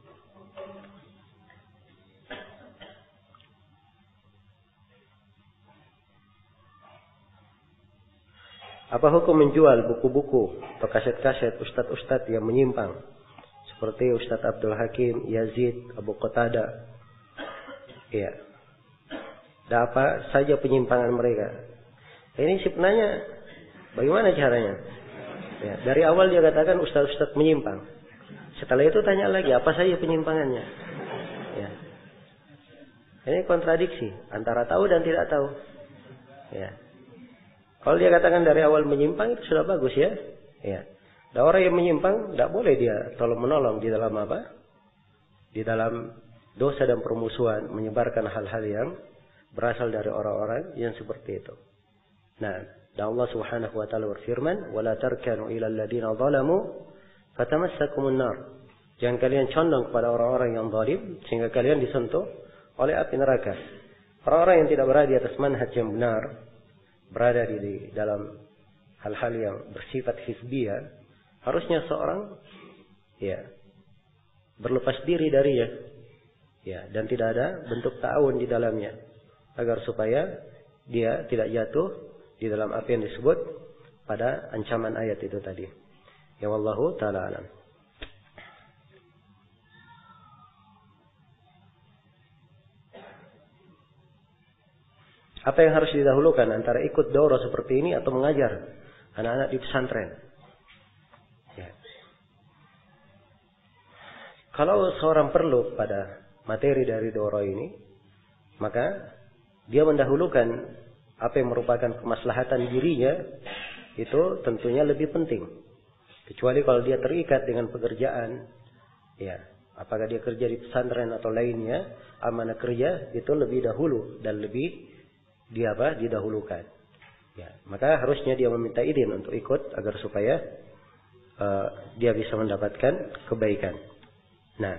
Apa hukum menjual buku-buku atau kaset-kaset ustadz-ustadz yang menyimpang? Seperti Ustadz Abdul Hakim, Yazid, Abu Qatadah. Iya. Dan apa saja penyimpangan mereka. Ini sebenarnya bagaimana caranya? Ya, dari awal dia katakan ustadz-ustadz menyimpang. Setelah itu tanya lagi apa saja penyimpangannya. Ya. Ini kontradiksi antara tahu dan tidak tahu. Ya. Kalau dia katakan dari awal menyimpang itu sudah bagus ya. Ya. Dan orang yang menyimpang tidak boleh dia tolong menolong di dalam apa? Di dalam dosa dan permusuhan, menyebarkan hal-hal yang berasal dari orang-orang yang seperti itu. Nah, dan Allah Subhanahu wa taala berfirman, "Wala tarkanu ilal ladzina zalamu fatamassakumun nar." Jangan kalian condong kepada orang-orang yang zalim sehingga kalian disentuh oleh api neraka. Orang-orang yang tidak berada di atas manhaj yang benar, berada di, di dalam hal-hal yang bersifat hizbiyah, harusnya seorang ya berlepas diri darinya. Ya, dan tidak ada bentuk ta'awun di dalamnya agar supaya dia tidak jatuh di dalam apa yang disebut pada ancaman ayat itu tadi. Ya wallahu taala alam. Apa yang harus didahulukan antara ikut daurah seperti ini atau mengajar anak-anak di pesantren? Ya. Kalau seorang perlu pada materi dari daurah ini, maka dia mendahulukan apa yang merupakan kemaslahatan dirinya, itu tentunya lebih penting. Kecuali kalau dia terikat dengan pekerjaan, ya, apakah dia kerja di pesantren atau lainnya, amanah kerja itu lebih dahulu dan lebih dia apa didahulukan. Ya, maka harusnya dia meminta izin untuk ikut agar supaya uh, dia bisa mendapatkan kebaikan. Nah,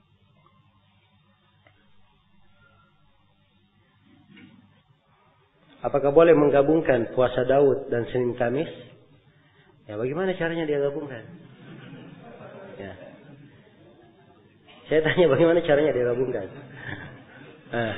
apakah boleh menggabungkan puasa Daud dan Senin Kamis? Ya, bagaimana caranya dia gabungkan? Ya. Saya tanya bagaimana caranya dia gabungkan? Nah,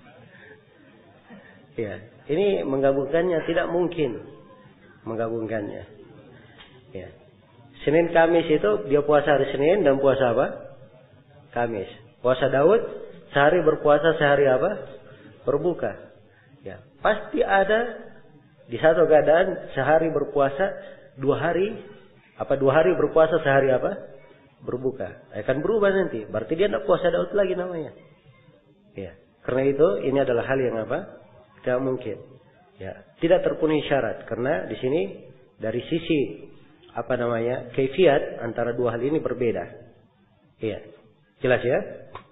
ya, ini menggabungkannya tidak mungkin menggabungkannya. Ya. Senin Kamis itu dia puasa hari Senin dan puasa apa? Kamis. Puasa Daud sehari berpuasa, sehari apa? Berbuka. Ya, pasti ada Di satu keadaan sehari berpuasa, dua hari apa dua hari berpuasa, sehari apa? Berbuka. Akan berubah nanti. Berarti dia tidak puasa Daud lagi namanya. Ya. Karena itu ini adalah hal yang apa? Tidak mungkin. Ya. Tidak terpenuhi syarat. Karena di sini dari sisi apa namanya? Kaifiat antara dua hal ini berbeda. Iya. Jelas ya?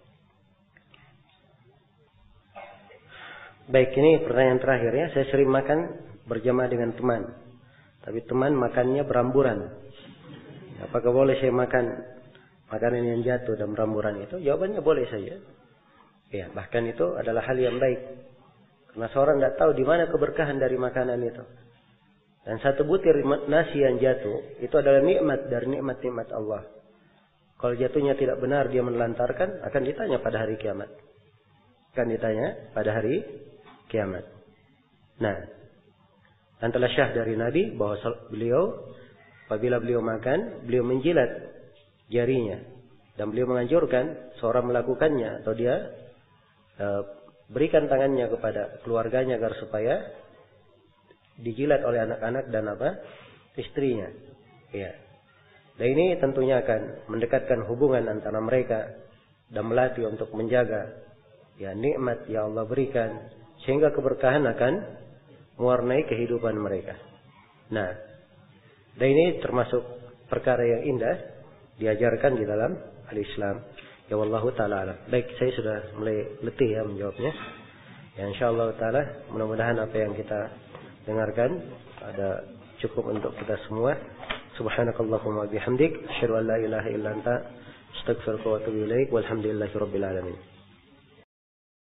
Baik, ini pertanyaan terakhir ya. Saya sering makan berjamaah dengan teman. Tapi teman makannya beramburan. Apakah boleh saya makan makanan yang jatuh dan beramburan itu? Jawabannya boleh saja. Ya, bahkan itu adalah hal yang baik. Karena seorang tidak tahu di mana keberkahan dari makanan itu. Dan satu butir nasi yang jatuh, itu adalah nikmat dari nikmat-nikmat Allah. Kalau jatuhnya tidak benar, dia menelantarkan, akan ditanya pada hari kiamat. Akan ditanya pada hari kiamat. Nah, dan telah syah dari Nabi bahwa beliau apabila beliau makan, beliau menjilat jarinya dan beliau menganjurkan seorang melakukannya atau dia e, berikan tangannya kepada keluarganya agar supaya dijilat oleh anak-anak dan apa? Istrinya. Ya. Dan ini tentunya akan mendekatkan hubungan antara mereka dan melatih untuk menjaga ya nikmat yang Allah berikan sehingga keberkahan akan mewarnai kehidupan mereka. Nah, dan ini termasuk perkara yang indah diajarkan di dalam al-Islam. Ya wallahu taala alam. Baik, saya sudah mulai letih ya menjawabnya. Ya insyaallah taala mudah-mudahan apa yang kita dengarkan ada cukup untuk kita semua. Subhanakallahumma bihamdik asyhadu an la ilaha illa anta astaghfiruka wa atubu ilaik. Walhamdulillahirabbil alamin.